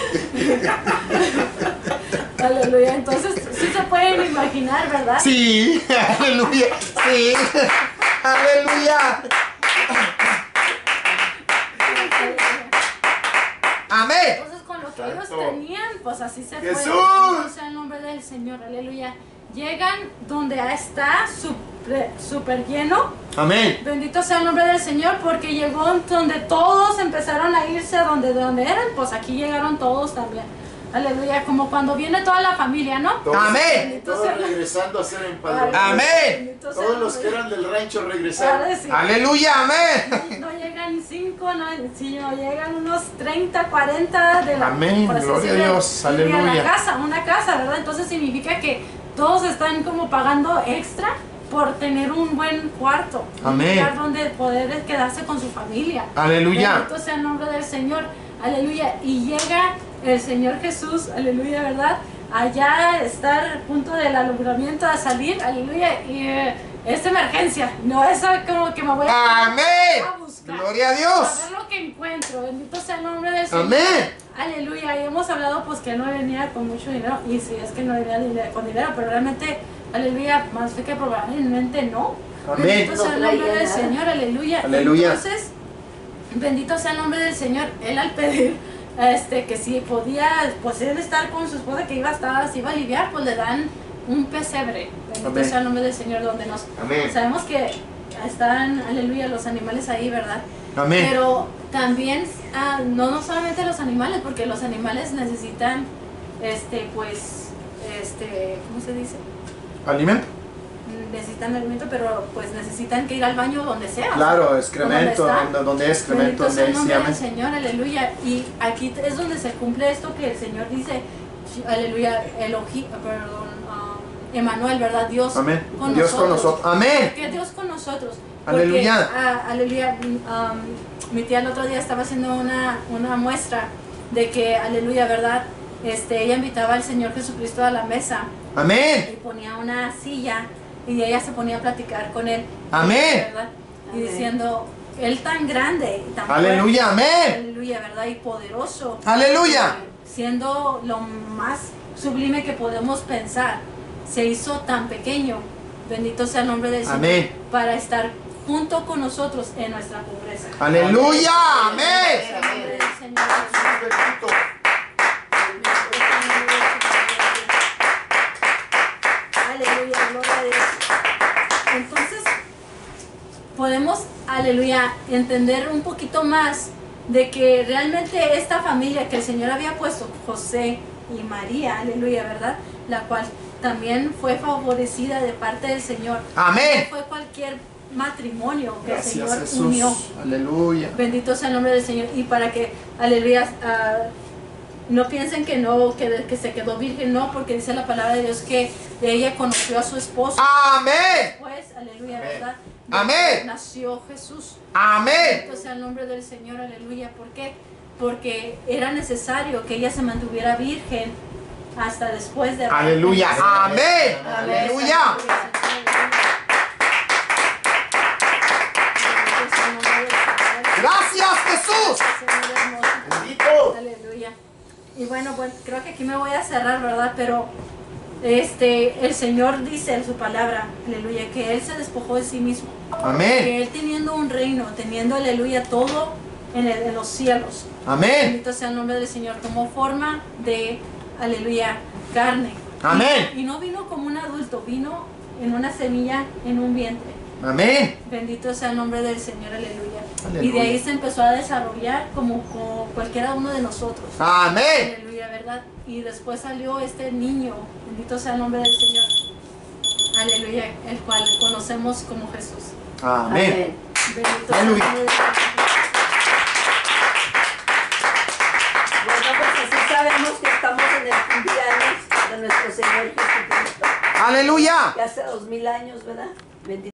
Aleluya, entonces sí se pueden imaginar, ¿verdad? Sí, aleluya, sí, aleluya, amén. Entonces con lo que Santo. ellos tenían, pues así se Jesús. fue. Bendito sea el nombre del Señor, aleluya. Llegan donde está súper super lleno. Amén. Bendito sea el nombre del Señor, porque llegó donde todos empezaron a irse a donde, donde eran, pues aquí llegaron todos también. Aleluya, como cuando viene toda la familia, ¿no? Todos, Amén. todos regresando a ser empadronados. Amén. Bendito sea Todos el los que nombre. eran del rancho Ahora regresaron. sí. Aleluya, amén. No llegan cinco, no, sino llegan unos treinta, cuarenta de la Amén, por así gloria a decirlo, Dios, de aleluya. la casa, una casa, ¿verdad? Entonces significa que todos están como pagando extra por tener un buen cuarto, Amén. un lugar donde poder quedarse con su familia. Aleluya. Bendito sea el nombre del Señor, aleluya. Y llega el Señor Jesús, aleluya, ¿verdad? Allá estar a punto del alumbramiento a salir, aleluya. Y, eh, es emergencia, no es como que me voy a, Amén. a buscar. Gloria a Dios. A ver lo que encuentro. Bendito sea el nombre del Señor. Amén. Aleluya. Y hemos hablado pues que él no venía con mucho dinero. Y sí, es que no venía dinero- con dinero, pero realmente, aleluya, más fe que probablemente no. Amén. Bendito sea el No nombre traía del nada. Señor, aleluya. Aleluya. Entonces, bendito sea el nombre del Señor. Él al pedir este, que si podía, pues él estar con su esposa que iba a estar, se iba a aliviar, pues le dan un pesebre. Bendito Amén. sea el nombre del Señor, donde nos Amén. sabemos que están, aleluya, los animales ahí, ¿verdad? Amén. Pero también, ah, no, no solamente los animales, porque los animales necesitan, este, pues, este, ¿cómo se dice? Alimento. Necesitan alimento, pero pues necesitan que ir al baño donde sea. Claro, ¿Donde excremento, está? donde, donde es excremento, Bendito sea donde el hay nombre del amén. Señor, aleluya. Y aquí es donde se cumple esto que el Señor dice, aleluya, Elohim, perdón, um, Emanuel, ¿verdad? Dios Amén. con Dios con nosotros. nosotros. Amén. Que Dios con nosotros. Porque, Aleluya. ah, aleluya. um, mi tía el otro día estaba haciendo una, una muestra de que, aleluya, ¿verdad? Este, ella invitaba al Señor Jesucristo a la mesa y Amén. ponía una silla y ella se ponía a platicar con él. Amén. ¿Verdad? Y Amén. diciendo, él tan grande y tan Aleluya. fuerte, Amén. aleluya, ¿verdad? Y poderoso. Aleluya. Siendo lo más sublime que podemos pensar, se hizo tan pequeño. Bendito sea el nombre del Señor. Amén. Para estar junto con nosotros en nuestra pobreza. Aleluya. En el Amén. nombre del Señor Jesús Jesús. bendito. Aleluya, gloria a Dios. Entonces, podemos, aleluya, entender un poquito más de que realmente esta familia que el Señor había puesto, José y María, aleluya, ¿verdad? La cual también fue favorecida de parte del Señor. Amén. No fue cualquier matrimonio que Gracias, el Señor Jesús. unió. Aleluya. Bendito sea el nombre del Señor. Y para que, aleluya, ah, no piensen que no, que, que se quedó virgen, no, porque dice la palabra de Dios que ella conoció a su esposo. Amén. Pues, aleluya, Amén. ¿verdad? Amén. Nació Jesús. Amén. Bendito sea el nombre del Señor, aleluya. ¿Por qué? Porque era necesario que ella se mantuviera virgen hasta después de... Aleluya. Amén. Aleluya. Gracias, Jesús. Bendito. Aleluya. Y bueno, bueno, creo que aquí me voy a cerrar, ¿verdad? Pero este, el Señor dice en su palabra, aleluya, que Él se despojó de sí mismo. Amén. Que Él teniendo un reino, teniendo, aleluya, todo en, el- en los cielos. Amén. Bendito sea el nombre del Señor, tomó forma de, aleluya, carne. Amén. Y, y no vino como un adulto, vino en una semilla, en un vientre. Amén. Bendito sea el nombre del Señor, aleluya. Aleluya. Y de ahí se empezó a desarrollar como, como cualquiera uno de nosotros. Amén. Aleluya, ¿verdad? Y después salió este niño, bendito sea el nombre del Señor. Aleluya, el cual conocemos como Jesús. Amén. Bendito sea el Aleluya. nombre del Señor. Bueno, pues así sabemos que estamos en el cumpleaños de nuestro Señor Jesucristo. Aleluya. Que hace dos mil años, ¿verdad? Bendito